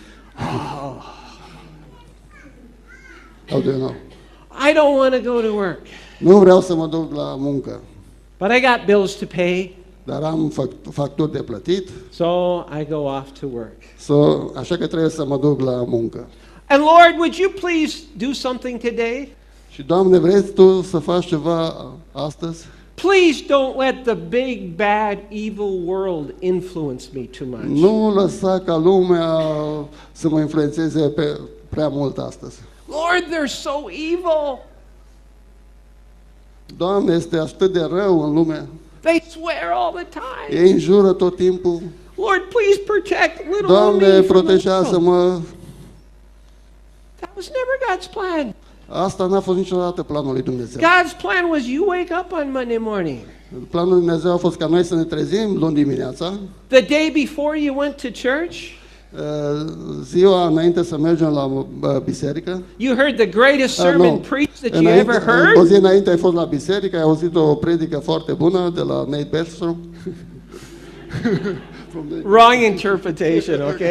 How do you know? I don't want to go to work, Nu vreau să mă duc la muncă, but I got bills to pay, dar am fac- facturi de plătit, so I go off to work. so, așa că trebuie să mă duc la muncă. And Lord, would you please do something today? Și, Doamne, vrei Tu să faci ceva astăzi? Please don't let the big, bad, evil world influence me too much. Nu lăsa ca lumea să mă influențeze pe prea mult astăzi. Lord, they're so evil. Doamne, este atât de rău în lume. They swear all the time. Ei înjură tot timpul. Lord, please protect little Doamne, me from the protejează-mă. That was never God's plan. Asta n-a fost niciodată planul lui Dumnezeu. God's plan was you wake up on Monday morning. Planul lui Dumnezeu a fost ca noi să ne trezim luni dimineața, The day before you went to church, uh, ziua înainte să mergem la uh, biserică. you heard the greatest Uh, sermon nu. preached that you Înainte- ever O heard. zi înainte ai fost la biserică, ai auzit o predică foarte bună de la Nate Bergstrom. Wrong interpretation, okay?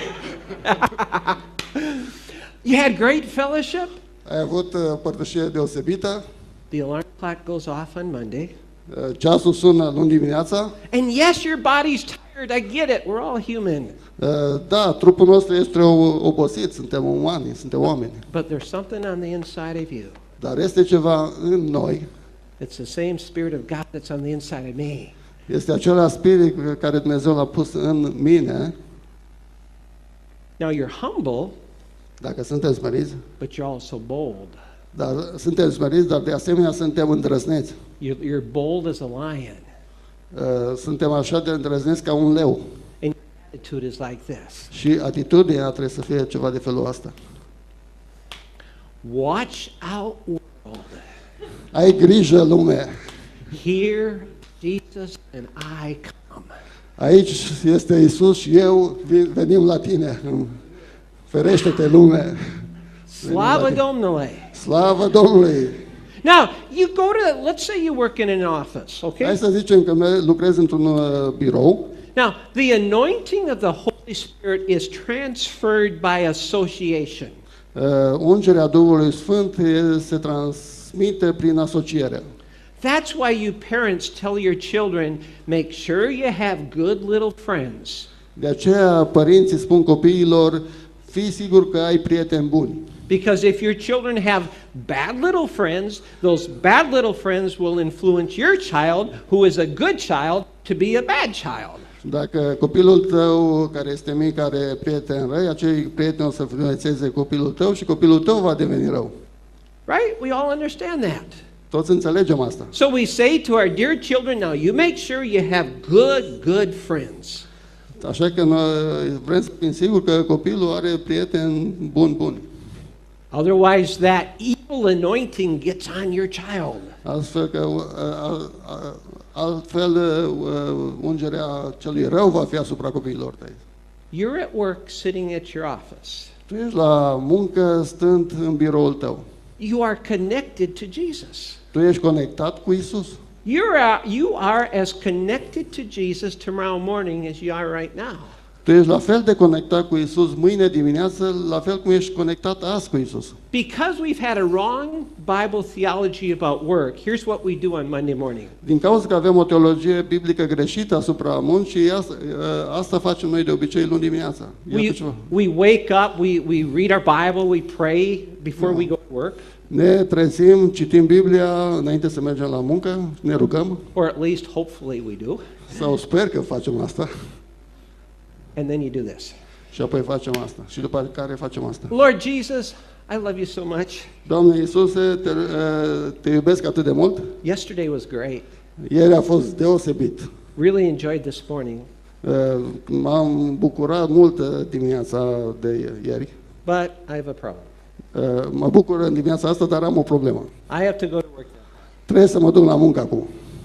You had great fellowship. Ai avut uh, părtășie deosebită. The alarm clock goes off on Monday. Uh, ceasul sună luni dimineața. And yes, your body's tired. I get it. We're all human. Uh, da, trupul nostru este o- obosit, suntem umani, suntem oameni. But there's something on the inside of you Dar este ceva în noi It's the same Spirit of God that's on the inside of me. Este același spirit pe care Dumnezeu l-a pus în mine. Now you're humble, Dacă suntem smeriți, but you're also bold. dar suntem smeriți, dar de asemenea suntem îndrăzneți. You're, you're bold as a lion. Uh, Suntem așa de îndrăzneți ca un leu. And your attitude is like this. Și atitudinea trebuie să fie ceva de felul ăsta. Watch out, world. Ai grijă, lume! Here, Jesus and I come. Aici este Isus și eu vin- venim la tine. Ferește-te, lume! Slava Domnului. Slavă Domnului! Now, you go to, let's say you work in an office, Hai okay? să zicem că me- lucrez într-un uh, birou. Now, the anointing of the Holy Spirit is transferred by association. Uh, ungerea Duhului Sfânt e- se transmite prin asociere. That's why you parents tell your children, make sure you have good little friends. De aceea părinții spun copiilor, fii sigur că ai prieteni buni. Because if your children have bad little friends, those bad little friends will influence your child, who is a good child, to be a bad child. Dacă copilul tău care este mic are prieteni răi, acei prieteni o să influențeze copilul tău și copilul tău va deveni rău. Right? We all understand that. Toți înțelegem asta. So we say to our dear children, now you make sure you have good, good friends. Așa că noi vrem să fim siguri că copilul are prieteni buni, buni. Otherwise, that evil anointing gets on your child. Astfel că uh, uh, uh, altfel uh, ungerea celui rău va fi asupra copiilor tăi. You're at work sitting at your office. Tu ești la muncă stând în biroul tău. You are connected to Jesus. Tu ești conectat cu Isus. You're a, you are as connected to Jesus tomorrow morning as you are right now. Tu ești la fel de conectat cu Isus mâine dimineață, la fel cum ești conectat azi cu Isus. Because we've had a wrong Bible theology about work, here's what we do on Monday morning. Din cauza că avem o teologie biblică greșită asupra muncii, asta, asta facem noi de obicei luni dimineața. Iată We, ceva. we wake up, we, we read our Bible, we pray before we go to work, Ne trezim, citim Biblia înainte să mergem la muncă, ne rugăm, or at least hopefully we do, sau sper că facem asta, and then you do this. și apoi facem asta. Și după care facem asta. Lord Jesus, I love you so much. Doamne Iisuse, te, te iubesc atât de mult. Yesterday was great. Ieri a fost deosebit. Really enjoyed this morning, M-am bucurat mult dimineața de ieri. but I have a problem. Mă bucur în dimineața asta, dar am o problemă. I have to go to work now. Trebuie să mă duc la muncă acum.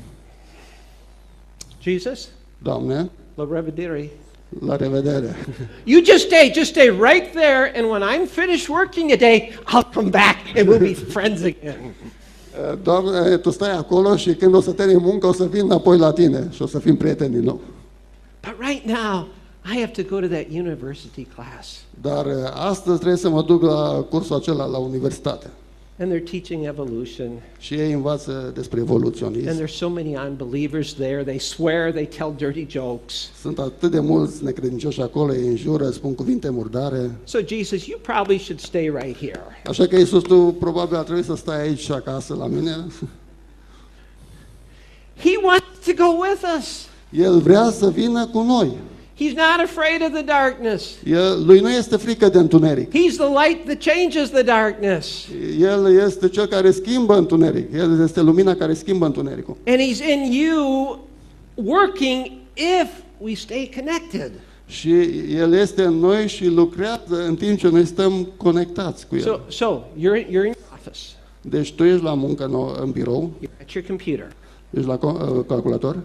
Jesus, Doamne, la revedere. la revedere. You just stay, just stay right there, and when I'm finished working today, I'll come back and we'll be friends again. Doamne, Tu stai acolo și când o să termin muncă, o să vin înapoi la Tine și o să fim prieteni din nou. But right now, I have to go to that university class, Dar astăzi trebuie să mă duc la cursul acela la universitate. and they're teaching evolution, Și ei învață despre and evoluționism. there's so many unbelievers there. They swear, they tell dirty jokes. Sunt atât de mulți necredincioși acolo, ei înjură, spun cuvinte murdare. So Jesus, you probably should stay right here. Așa că Iisus, Tu probabil ar trebui să stai aici acasă la mine. He wants to go with us. El vrea să vină cu noi. He's not afraid of the darkness. El, lui nu este frică de întuneric. He's the light that changes the darkness. El este cel care schimbă întuneric. El este lumina care schimbă întunericul. And he's in you working if we stay connected. Și El este în noi și lucrează în timp ce noi stăm conectați cu So, El. so you're, you're in your office. Deci tu ești la muncă în- în birou, You're at your computer. ești la co- uh, calculator,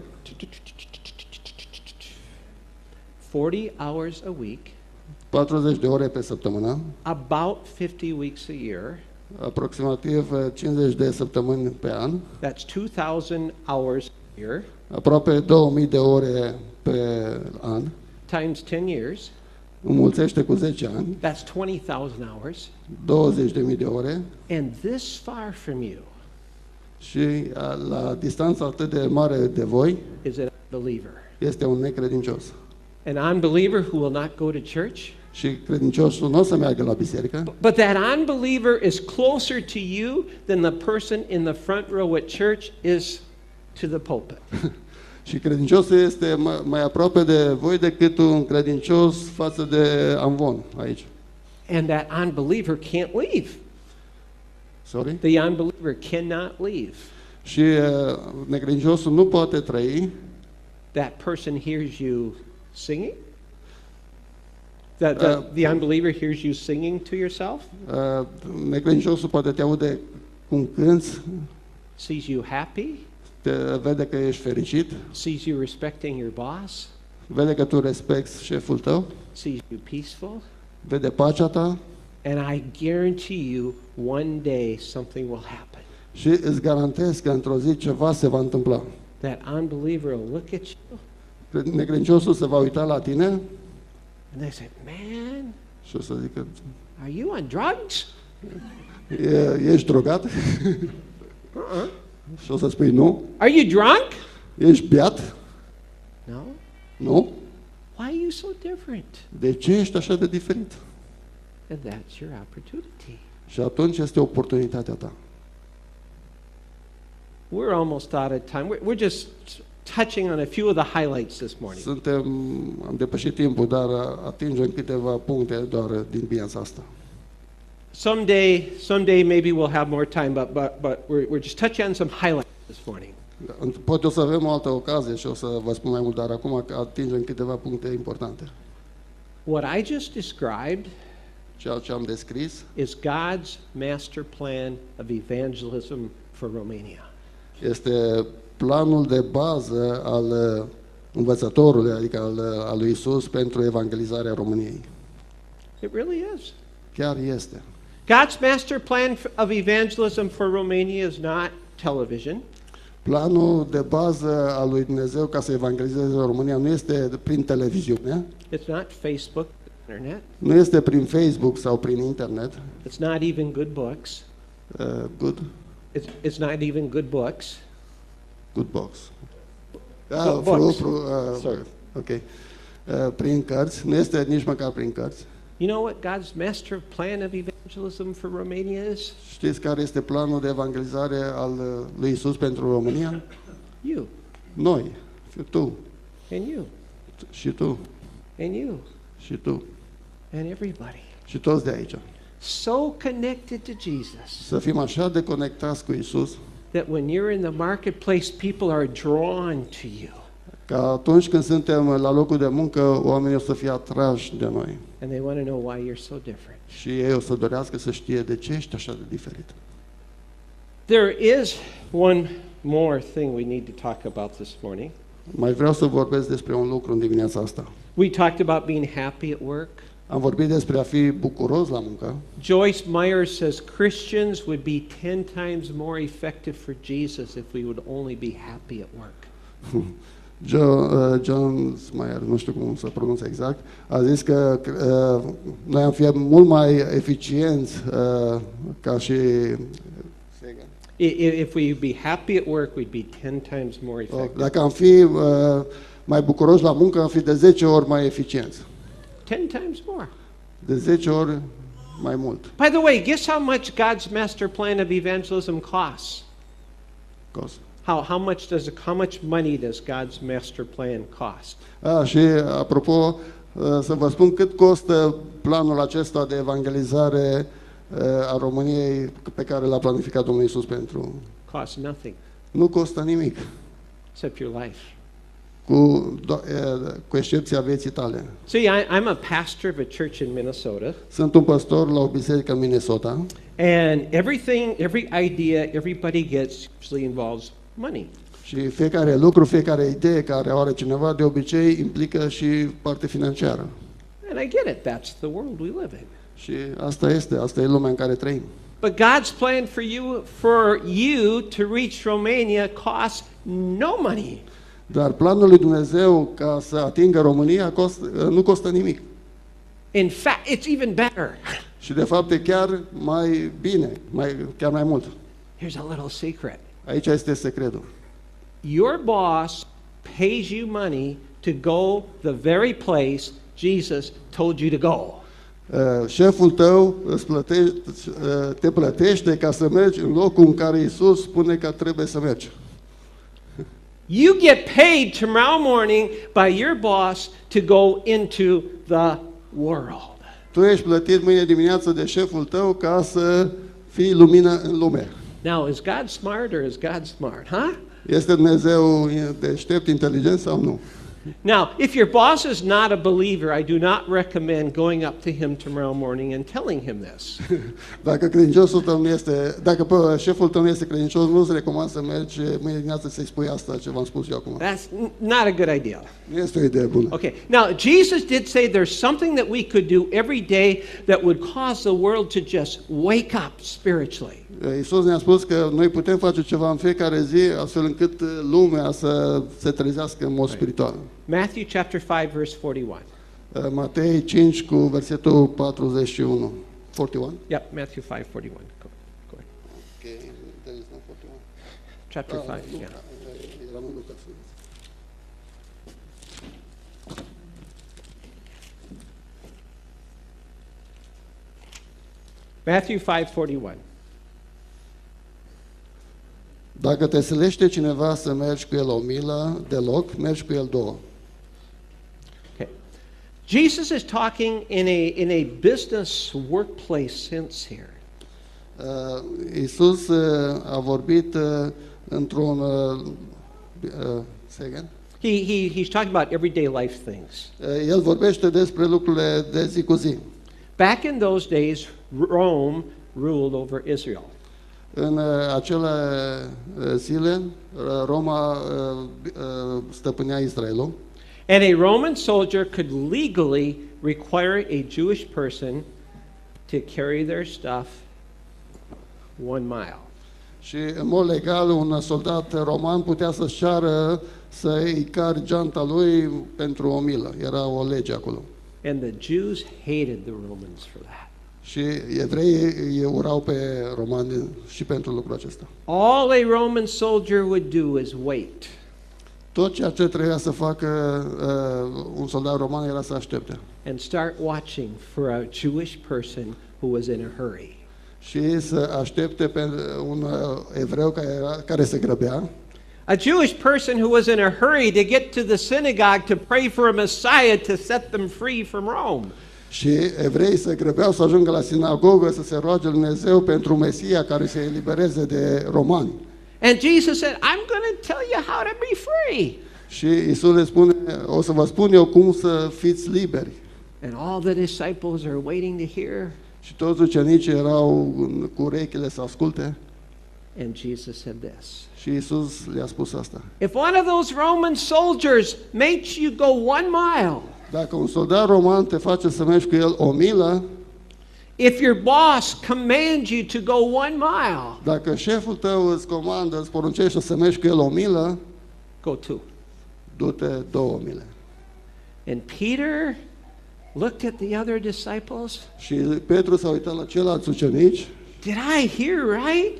forty hours a week, patruzeci de ore pe săptămână, about fifty weeks a year. aproximativ uh, cincizeci de săptămâni pe an, That's two thousand hours a year aproape două mii de ore pe an, times ten years. înmulțește cu zece ani, That's twenty thousand hours. douăzeci de mii de ore And this far from you și uh, la distanța atât de mare de voi is an unbeliever. este un necredincios. An unbeliever who will not go to church, Și credinciosul nu o să meargă la biserică, But that unbeliever is closer to you than the person in the front row at church is to the pulpit. și credinciosul este mai, mai aproape de voi decât un credincios față de amvon aici. And that unbeliever can't leave. Sorry? The unbeliever cannot leave. Și uh, necredinciosul nu poate trăi. That person hears you singing. That the, Uh, the unbeliever hears you singing to yourself, Uh, necredinciosul poate te aude cum cânți, sees you happy, te vede că ești fericit, sees you respecting your boss, vede că tu respecti șeful tău, sees you peaceful, vede pacea ta and I guarantee you one day something will happen. și îți garantez că într-o zi ceva se va întâmpla. That unbeliever will look at you Necredinciosul se va uita la tine and they say, "Man, și o să zică, are you on drugs?" "E- ești drogat?" Uh-uh. Și o să spui, nu. Are you drunk? Ești beat? No. Nu. Why are you so different? De ce ești așa de diferit? And that's your opportunity. Și atunci este oportunitatea ta. We're almost out of time. We're, we're just touching on a few of the highlights this morning. Suntem, am depășit timpul, dar atingem câteva puncte doar din bianța asta. Someday, someday maybe we'll have more time, but, but, but we're, we're just touching on some highlights this morning. Poate o să avem o altă ocazie și o să vă spun mai mult, dar acum atingem câteva puncte importante. What I just described Ceea ce am descris is God's master plan of evangelism for Romania. este planul de bază al uh, învățătorului, adică al, uh, al lui Isus pentru evangelizarea României. It really is. Chiar este. God's master plan f- of evangelism for Romania is not television. Planul de bază al lui Dumnezeu ca să evangelizeze România nu este prin televiziune, It's not Facebook, internet. nu este prin Facebook sau prin internet. It's not even good books. Uh, good, It's, it's not even good books. good box. Good Ah, books. fru, fru, uh, Sorry. ok. Uh, prin cărți, nu este nici măcar prin cărți. You know what God's master plan of evangelism for Romania is? Știți care este planul de evangelizare al uh, lui Isus pentru România? You Noi, și tu, and you și tu, and you și tu, and everybody. și toți de aici. So connected to Jesus Să fim așa de conectați cu Isus, that when you're in the marketplace, people are drawn to you că atunci când suntem la locul de muncă, oamenii o să fie atrași de noi. and they want to know why you're so different. Și ei o să dorească să știe de ce ești așa de diferit. There is one more thing we need to talk about this morning. Mai vreau să vorbesc despre un lucru în dimineața asta. We talked about being happy at work. Am vorbit despre a fi bucuros la muncă. Joyce Meyer says Christians would be ten times more effective for Jesus if we would only be happy at work. John, uh, John Smeyer, nu știu cum să pronunț exact, a zis că uh, noi am fi mult mai eficienți uh, ca și... I- i- If we be happy at work, we'd be ten times more effective. Dacă am fi uh, mai bucuroși la muncă, am fi de zece ori mai eficienți. Ten times more. De zece ori mai mult. By the way, guess how much God's master plan of evangelism costs? Cost. How, how much does it, how much money does God's master plan cost? A, și apropo, uh, să vă spun cât costă planul acesta de evangelizare uh, a României pe care l-a planificat Domnul Iisus pentru... Costs nothing Nu costă nimic, except your life. cu, do- uh, cu excepția vieții tale. See, I, I'm a pastor of a church in Minnesota, Sunt un pastor la o biserică în Minnesota and everything, every idea everybody gets usually involves money. și fiecare lucru, fiecare idee care o are cineva, de obicei implică și parte financiară. And I get it. That's the world we live in. Și asta este, asta e lumea în care trăim. But God's plan for you, for you to reach Romania costs no money. Dar planul lui Dumnezeu ca să atingă România cost, nu costă nimic. In fact, it's even better. Și de fapt e chiar mai bine, mai, chiar mai mult. Here's a little secret. Aici este secretul. Your boss pays you money to go the very place Jesus told you to go. Uh, șeful tău îți plătește, uh, te plătește ca să mergi în locul în care Iisus spune că trebuie să mergi. You get paid tomorrow morning by your boss to go into the world. Tu ești plătit mâine dimineață de șeful tău ca să fii lumină în lume. Now, is God smart or is God smart, huh? Este Dumnezeu deștept, inteligent sau nu? Now, if your boss is not a believer, I do not recommend going up to him tomorrow morning and telling him this. Dacă credinciosul tău nu este, dacă pe șeful tău nu este credincios, nu-ți recomand să mergi mâine dimineață să-i spui asta ce v-am spus eu acum. That's n- not a good idea. Nu este o idee bună. Okay, now Jesus did say there's something that we could do every day that would cause the world to just wake up spiritually. Iisus ne-a spus că noi putem face ceva în fiecare zi astfel încât lumea să se trezească în mod spiritual. Matthew chapter five, verse forty-one. Matei cinci cu versetul patruzeci și unu. forty-one? Yep, Matthew five, forty-one. Go, go ahead. Okay, there is no forty-one. Chapter Ah, five, nu, yeah. eram în Luca. Matthew five, forty-one. Dacă te silește cineva să mergi cu el o milă deloc, mergi cu el două. Okay. Jesus is talking in a in a business workplace sense here. Uh, Iisus uh, a vorbit uh, într-un uh, uh, say again? He, he he's talking about everyday life things. Uh, El vorbește despre lucrurile de zi cu zi. Back in those days, Rome ruled over Israel. În uh, acele uh, zile, uh, Roma uh, uh, stăpânea Israelul. And a Roman soldier could legally require a Jewish person to carry their stuff one mile. Și în mod legal, un soldat roman putea să-și ceară să îi cari geanta lui pentru o milă. Era o lege acolo. And the Jews hated the Romans for that. Și evreii îi urau pe romani și pentru lucrul acesta. All a Roman soldier would do is wait. Tot ceea ce trebuia să facă uh, un soldat roman era să aștepte. And start watching for a Jewish person who was in a hurry. Și să aștepte pe un uh, evreu care, era, care se grăbea. A Jewish person who was in a hurry to get to the synagogue to pray for a Messiah to set them free from Rome. Și evreii se grăbeau să ajungă la sinagogă să se roage lui Dumnezeu pentru Mesia care se elibereze de romani. And Jesus said, I'm going to tell you how to be free. Și Iisus le spune, o să vă spun eu cum să fiți liberi. And all the disciples are waiting to hear. Și toți ucenicii erau cu urechile să asculte. And Jesus said this. Și Iisus le-a spus asta. If one of those Roman soldiers makes you go one mile, Dacă un soldat roman te face să mergi cu el o milă, if your boss commands you to go one mile, dacă șeful tău îți comandă, îți poruncește să mergi cu el o milă, go two. du-te două mile. And Peter looked at the other disciples. Și Petru s-a uitat la ceilalți ucenici. Did I hear right?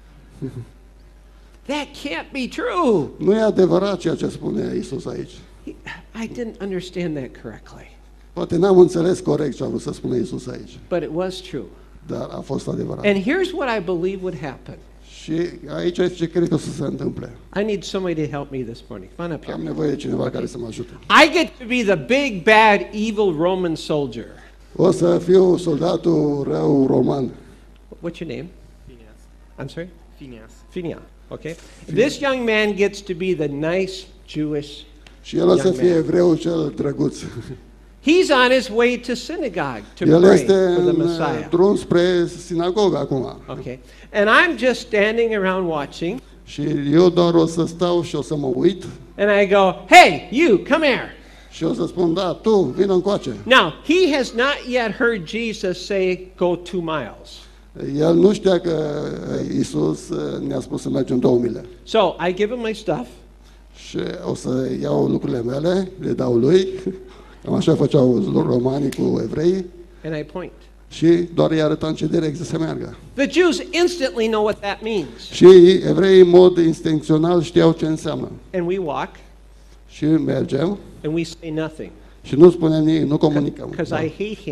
That can't be true. Nu e adevărat ceea ce spune Iisus aici. He- I didn't understand that correctly, Poate n-am înțeles corect ce a vrut să spună Iisus aici, but it was true. dar a fost adevărat. And here's what I believe would happen. Și aici este ce cred că o să se întâmple. I need somebody to help me this morning. Come on up Am here. nevoie de cineva care să mă ajute. I get to be the big, bad, evil Roman soldier. O să fiu soldatul rău roman. What's your name? Phineas. I'm sorry? Phineas. Phineas. Okay. This young man gets to be the nice Jewish. Și el o să Young fie man. evreul cel drăguț. He's on his way to synagogue to El pray este for the în Messiah. drum spre sinagogă acum. Okay. And I'm just standing around watching, Și eu doar o să stau și o să mă uit and I go, "Hey, you, come here." și o să spun, da, tu, vină încoace. Now, he has not yet heard Jesus say, "Go two miles." El nu știa că Iisus ne-a spus să mergem două mile. So I give him my stuff, Și o să iau lucrurile mele, le dau lui, cam așa făceau romanii cu evrei, and I point. și doar îi arătam ce direcție să meargă. The Jews instantly know what that means. Și evreii, în mod instincțional, știau ce înseamnă. And we walk, Și mergem and we say nothing, și nu spunem nimic, nu comunicăm. because Da. I hate him.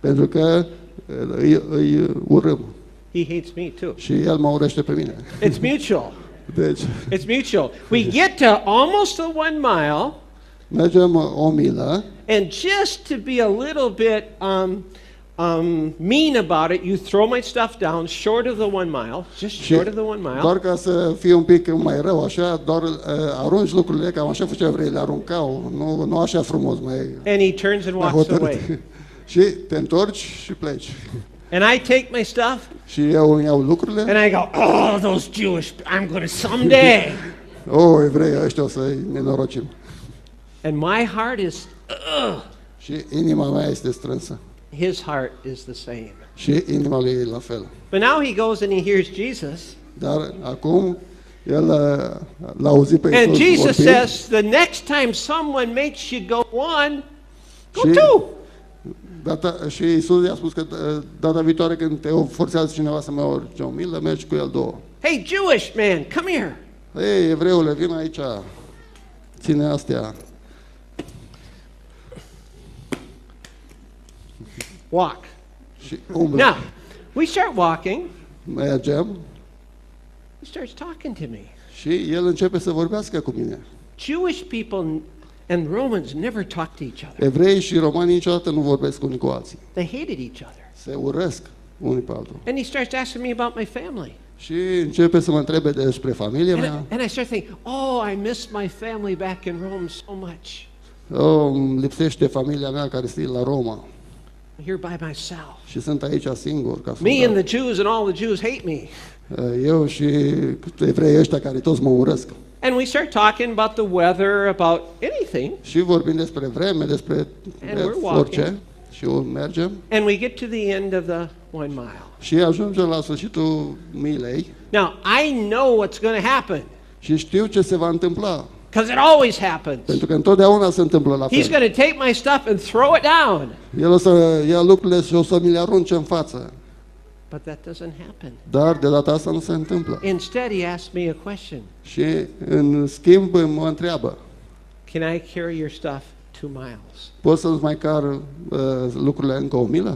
Pentru că îi, îi urâm. He hates me too. Și el mă urăște pe mine. It's mutual. Deci, It's mutual. We get to almost the one mile, mergem o milă and just to be a little bit um, um, mean about it, you throw my stuff down short of the one mile, just și short of the one mile. doar ca să fie un pic mai rău, așa, doar uh, arunci lucrurile, cam așa făcea evrei, le aruncau, nu, nu așa frumos, mai, And he turns and mai walks hotărât. away. Și te întorci și pleci. And I take my stuff, Și eu îmi iau lucrurile. and I go, oh, those Jewish, I'm going to someday. O, evrei, ăștia o să-i nenorocim. And my heart is, ugh. Și inima mea este strânsă. His heart is the same. Și inima lui e la fel. But now he goes and he hears Jesus. Dar acum, el uh, l-a auzit pe And Iisus Jesus vorbind. says, the next time someone makes you go one, go Și- two. Data, și Iisus i-a spus că uh, data viitoare când te forțează cineva să mergi o milă, mergi cu el două. Hey, Jewish man, come here. Ei, evreule, vin aici, ține astea. Walk. Și umblă. Now, we start walking. Mergem He starts talking to me. și el începe să vorbească cu mine. Jewish people and Romans never talk to each other. Evrei și romani niciodată nu vorbesc unii cu alții. They hated each other. Se urăsc unii pe altul. And he starts asking me about my family. Și începe să mă întrebe despre familia And I, mea. and I start thinking, oh, I miss my family back in Rome so much. Oh, îmi lipsește familia mea care este la Roma. I'm here by myself. Și sunt aici singur. Ca Me and soldat. the Jews and all the Jews hate me. Eu și evreii ăștia care toți mă urăsc. And we start talking about the weather, about anything. Și vorbim despre vreme, despre And we're orice. walking. Și mergem. And we get to the end of the one mile. Și ajungem la sfârșitul milei. Now, I know what's going to happen Și știu ce se va întâmpla. because it always happens. Pentru că întotdeauna se întâmplă la He's fel. going to take my stuff and throw it down. El o să ia lucrurile și o să mi le arunce în față. But that doesn't happen. Dar de data asta nu se întâmplă. Instead, he asked me a question. Și în schimb mă întreabă, Can I carry your stuff two miles? poți să-ți mai car uh, lucrurile încă o milă?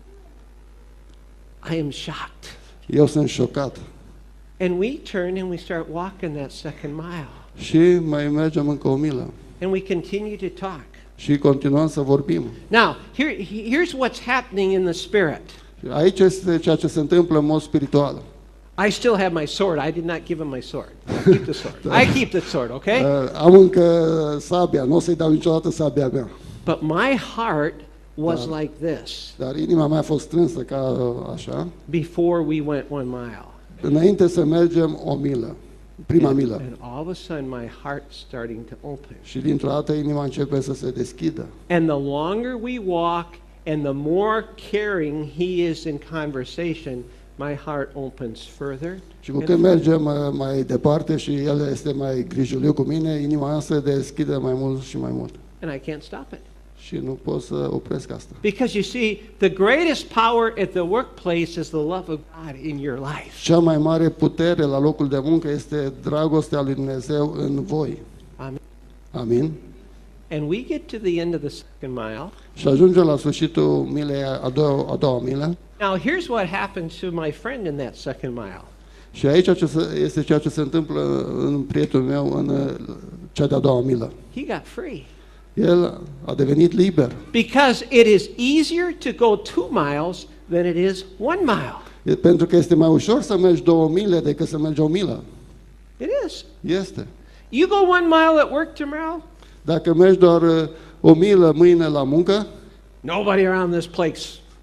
I am shocked. Eu sunt șocat. And we turn and we start walking that second mile. Și mai mergem încă o milă. And we continue to talk. Și continuăm să vorbim. Now, here, here's what's happening in the spirit. Aici este ceea ce se întâmplă în mod spiritual. I still have my sword. I did not give him my sword. I keep the sword. I keep the sword, okay? Uh, am încă sabia, nu o să-i dau niciodată sabia mea. But my heart was like this Dar inima mea a fost strânsă ca uh, așa, before we went one mile. înainte să mergem o milă, prima And, milă. and all of a sudden, my heart's starting to open. Și dintr-o dată inima începe să se deschidă. And the longer we walk and the more caring he is in conversation, my heart opens further. Și cu and cât further. mergem uh, mai departe și el este mai grijuliu cu mine, inima mea se deschide mai mult și mai mult. And I can't stop it. Și nu pot să opresc asta. Because you see, the greatest power at the workplace is the love of God in your life. Cea mai mare putere la locul de muncă este dragostea lui Dumnezeu în voi. Amen. Amin? And we get to the end of the second mile. Și ajungem la sfârșitul milei a doua, a doua milă. Now, here's what happened to my friend in that second mile. Și aici ce se- este ceea ce se întâmplă în prietenul meu în uh, cea de-a doua milă. He got free. El a devenit liber. Because it is easier to go two miles than it is one mile. E pentru că este mai ușor să mergi două mile decât să mergi o milă. It is. Este. You go one mile at work tomorrow, Dacă mergi doar uh, o milă mâine la muncă, nobody around this place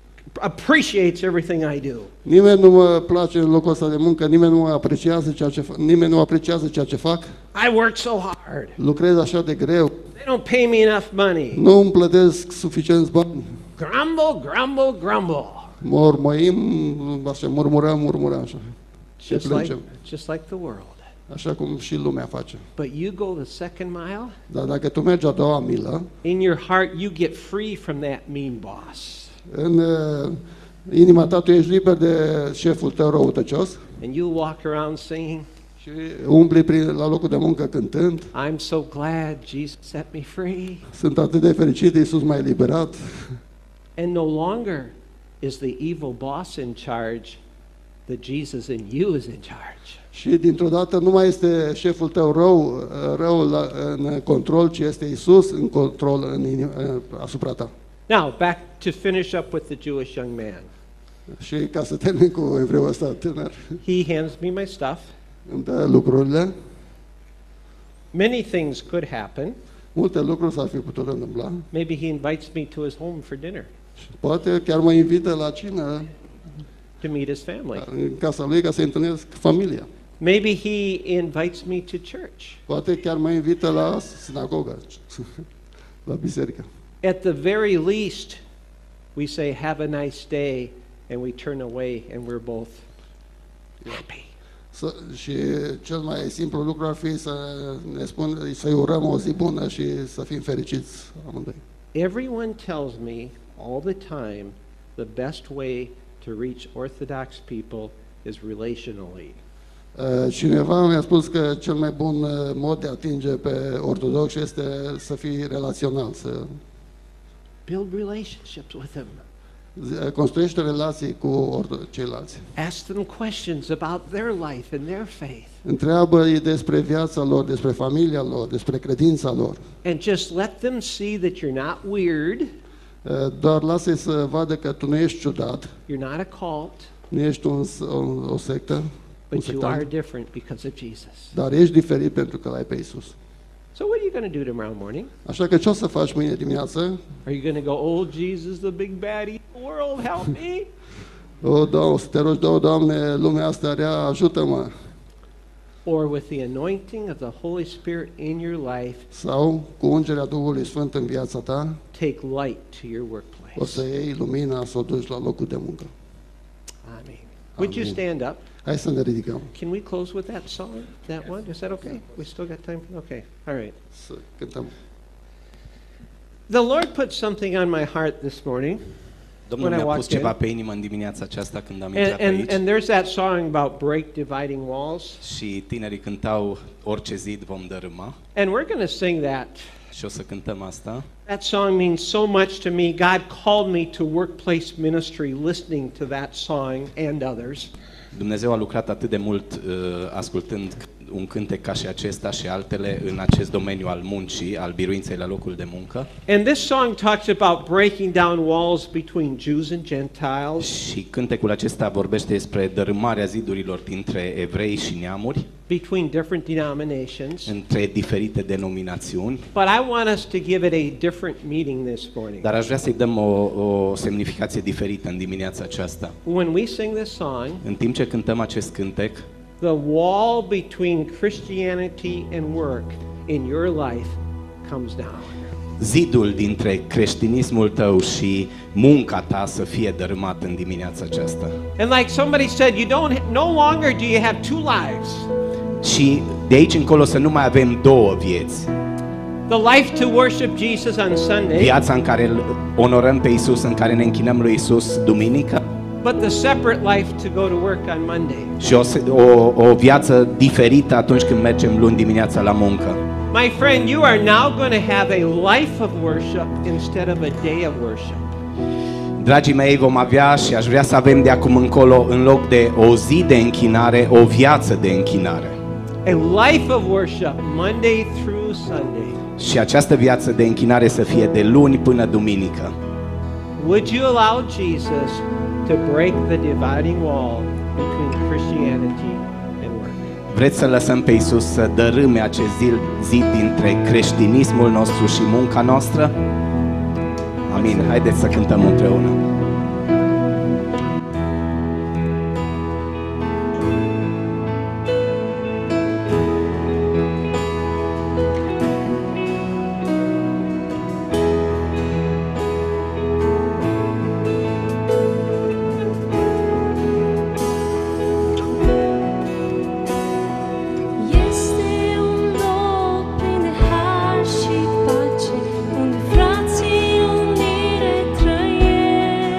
appreciates everything I do. nimeni nu mă place în locul ăsta de muncă, nimeni nu mă apreciază ceea ce fac, nimeni nu apreciază ceea ce fac. I work so hard. Lucrez așa de greu, They don't pay me enough money. nu îmi plătesc suficienți bani. Grumble, grumble, grumble. Mormăim, așa, murmurăm, murmurăm așa. Și Just like, plângem. just like the world. Așa cum și lumea face. But you go the second mile, Dar dacă tu mergi a doua milă, in your heart you get free from that mean boss. în uh, inima ta tu ești liber de șeful tău răutăcios And you walk around singing, și umbli prin, la locul de muncă cântând. I'm so glad Jesus set me free. Sunt atât de fericit, Iisus m-a eliberat. And no longer is the evil boss in charge, the Jesus in you is in charge. Și dintr-o dată nu mai este șeful tău rău, rău la, în control, ci este Isus în control în inim, asupra ta. Now, back to finish up with the Jewish young man. Și ca să termin cu evreul ăsta tânăr, He hands me my stuff. îmi dă lucrurile, Many things could happen. multe lucruri s-ar fi putut întâmpla. Maybe he invites me to his home for dinner Și poate chiar mă invită la cină to meet his family. în casa lui ca să întâlnesc familia. Maybe he invites me to church. Poate chiar mă invită la sinagogă, la biserică. At the very least, we say, have a nice day, and we turn away and we're both happy. Să, și cel mai simplu lucru ar fi să ne spun, să-i urăm o zi bună și să fim fericiți amândoi. Everyone tells me all the time the best way to reach Orthodox people is relationally. Uh, Cineva mi-a spus că cel mai bun uh, mod de a atinge pe ortodoxi este să fii relațional, să Build relationships with them. uh, construiești relații cu orto- ceilalți. Ask them questions about their life and their faith. Întreabă-i despre viața lor, despre familia lor, despre credința lor. And just let them see that you're not weird, Uh, Doar lasă-i să vadă că tu nu ești ciudat, you're not a cult, nu ești un, o, o sectă, un but you are sectant, different because of Jesus. dar ești diferit pentru că l-ai pe Isus. So what are you going to do tomorrow morning? Așa că ce o să faci mâine dimineață? Are you going to go, oh, Jesus, the big baddie of the world, help me? O, Doamne, să te rogi, o, Doamne, lumea asta rea, ajută-mă! Or with the anointing of the Holy Spirit in your life, Sau, cu ungerea Duhului Sfânt în viața ta, take light to your o workplace. să iei lumina, să o duci la locul de muncă. Amen. Would you Amen. stand up? Hai să ne ridicăm, Can we close with that song? That one? Is that okay? We still got time? Okay. All right. să cântăm. The Lord put something on my heart this morning. Domnul When I mi-a pus walked ceva in. pe inimă în dimineața aceasta când am And, intrat and, aici and there's that song about break dividing walls. și tinerii cântau orice zid vom dărâma And we're going to sing that. și o să cântăm asta. That song means so much to me. God called me to workplace ministry listening to that song and others. Dumnezeu a lucrat atât de mult uh, ascultând un cântec ca și acesta și altele în acest domeniu al muncii, al biruinței la locul de muncă. And this song talks about breaking down walls between Jews and Gentiles, Și cântecul acesta vorbește despre dărâmarea zidurilor dintre evrei și neamuri, between different denominations. între diferite denominațiuni, But I want us to give it a different meaning this morning. dar aș vrea să-i dăm o, o semnificație diferită în dimineața aceasta. When we sing this song, În timp ce cântăm acest cântec, the wall between Christianity and work in your life comes down. zidul dintre creștinismul tău și munca ta să fie dărâmat în dimineața aceasta. And like somebody said, you don't no longer do you have two lives. Și de aici încolo să nu mai avem două vieți. The life to worship Jesus on Sunday, Viața în care îl onorăm pe Isus, în care ne închinăm lui Isus duminică, but the separate life to go to work on Monday. și o, o, o viață diferită atunci când mergem luni dimineața la muncă. My friend, you are now going to have a life of worship instead of a day of worship. Dragii mei, vom avea și aș vrea să avem de acum încolo, în loc de o zi de închinare, o viață de închinare. A life of worship Monday through Sunday. Și această viață de închinare să fie de luni până duminică. Would you allow Jesus to break the dividing wall between Christianity and work? Vreți să lăsăm pe Isus să dărâme acest zid, zid dintre creștinismul nostru și munca noastră? Amin. Haideți să cântăm împreună. Este un loc plin de har și pace, unde frații în unire trăiesc.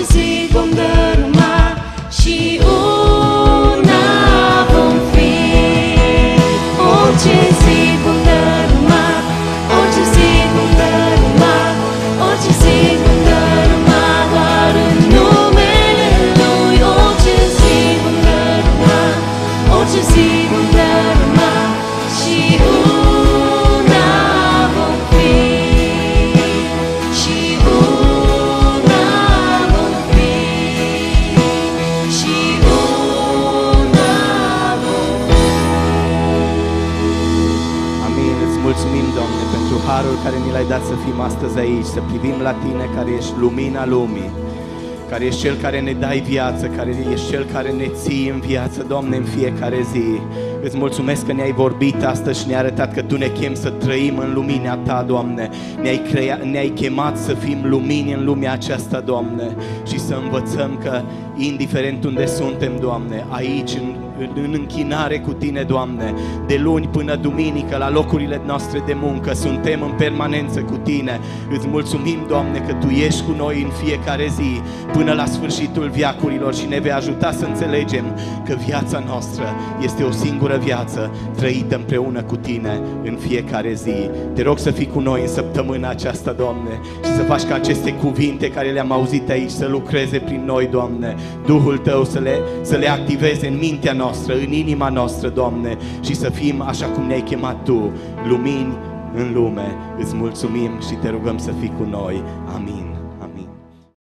orice zi vom dărâma și una vom fi. Orice zi vom dărâma, orice zi vom dărâma, orice zi vom dărâma, doar în numele Lui. Orice zi vom dărâma, orice zi vom dărâma și una vom fi. Și una vom fi. Și una vom fi. Amin. Îți mulțumim, Doamne, pentru harul care ni l-ai dat să fim astăzi aici, să privim la Tine care ești lumina lumii, care ești Cel care ne dai viață, care ești Cel care ne ții în viață, Doamne, în fiecare zi. Îți mulțumesc că ne-ai vorbit astăzi și ne-ai arătat că Tu ne chemi să trăim în lumina Ta, Doamne. Ne-ai, crea, ne-ai chemat să fim lumini în lumea aceasta, Doamne, și să învățăm că, indiferent unde suntem, Doamne, aici, în, în închinare cu Tine, Doamne, de luni până duminică, la locurile noastre de muncă, suntem în permanență cu Tine. Îți mulțumim, Doamne, că Tu ești cu noi în fiecare zi, până la sfârșitul veacurilor și ne vei ajuta să înțelegem că viața noastră este o singură viață trăită împreună cu Tine în fiecare zi. Te rog să fii cu noi în săptămâna aceasta, Doamne, și să faci ca aceste cuvinte care le-am auzit aici să lucreze prin noi, Doamne. Duhul Tău să le, să le activeze în mintea noastră, în inima noastră, Doamne, și să fim așa cum ne-ai chemat Tu, lumini în lume. Îți mulțumim și Te rugăm să fii cu noi. Amin.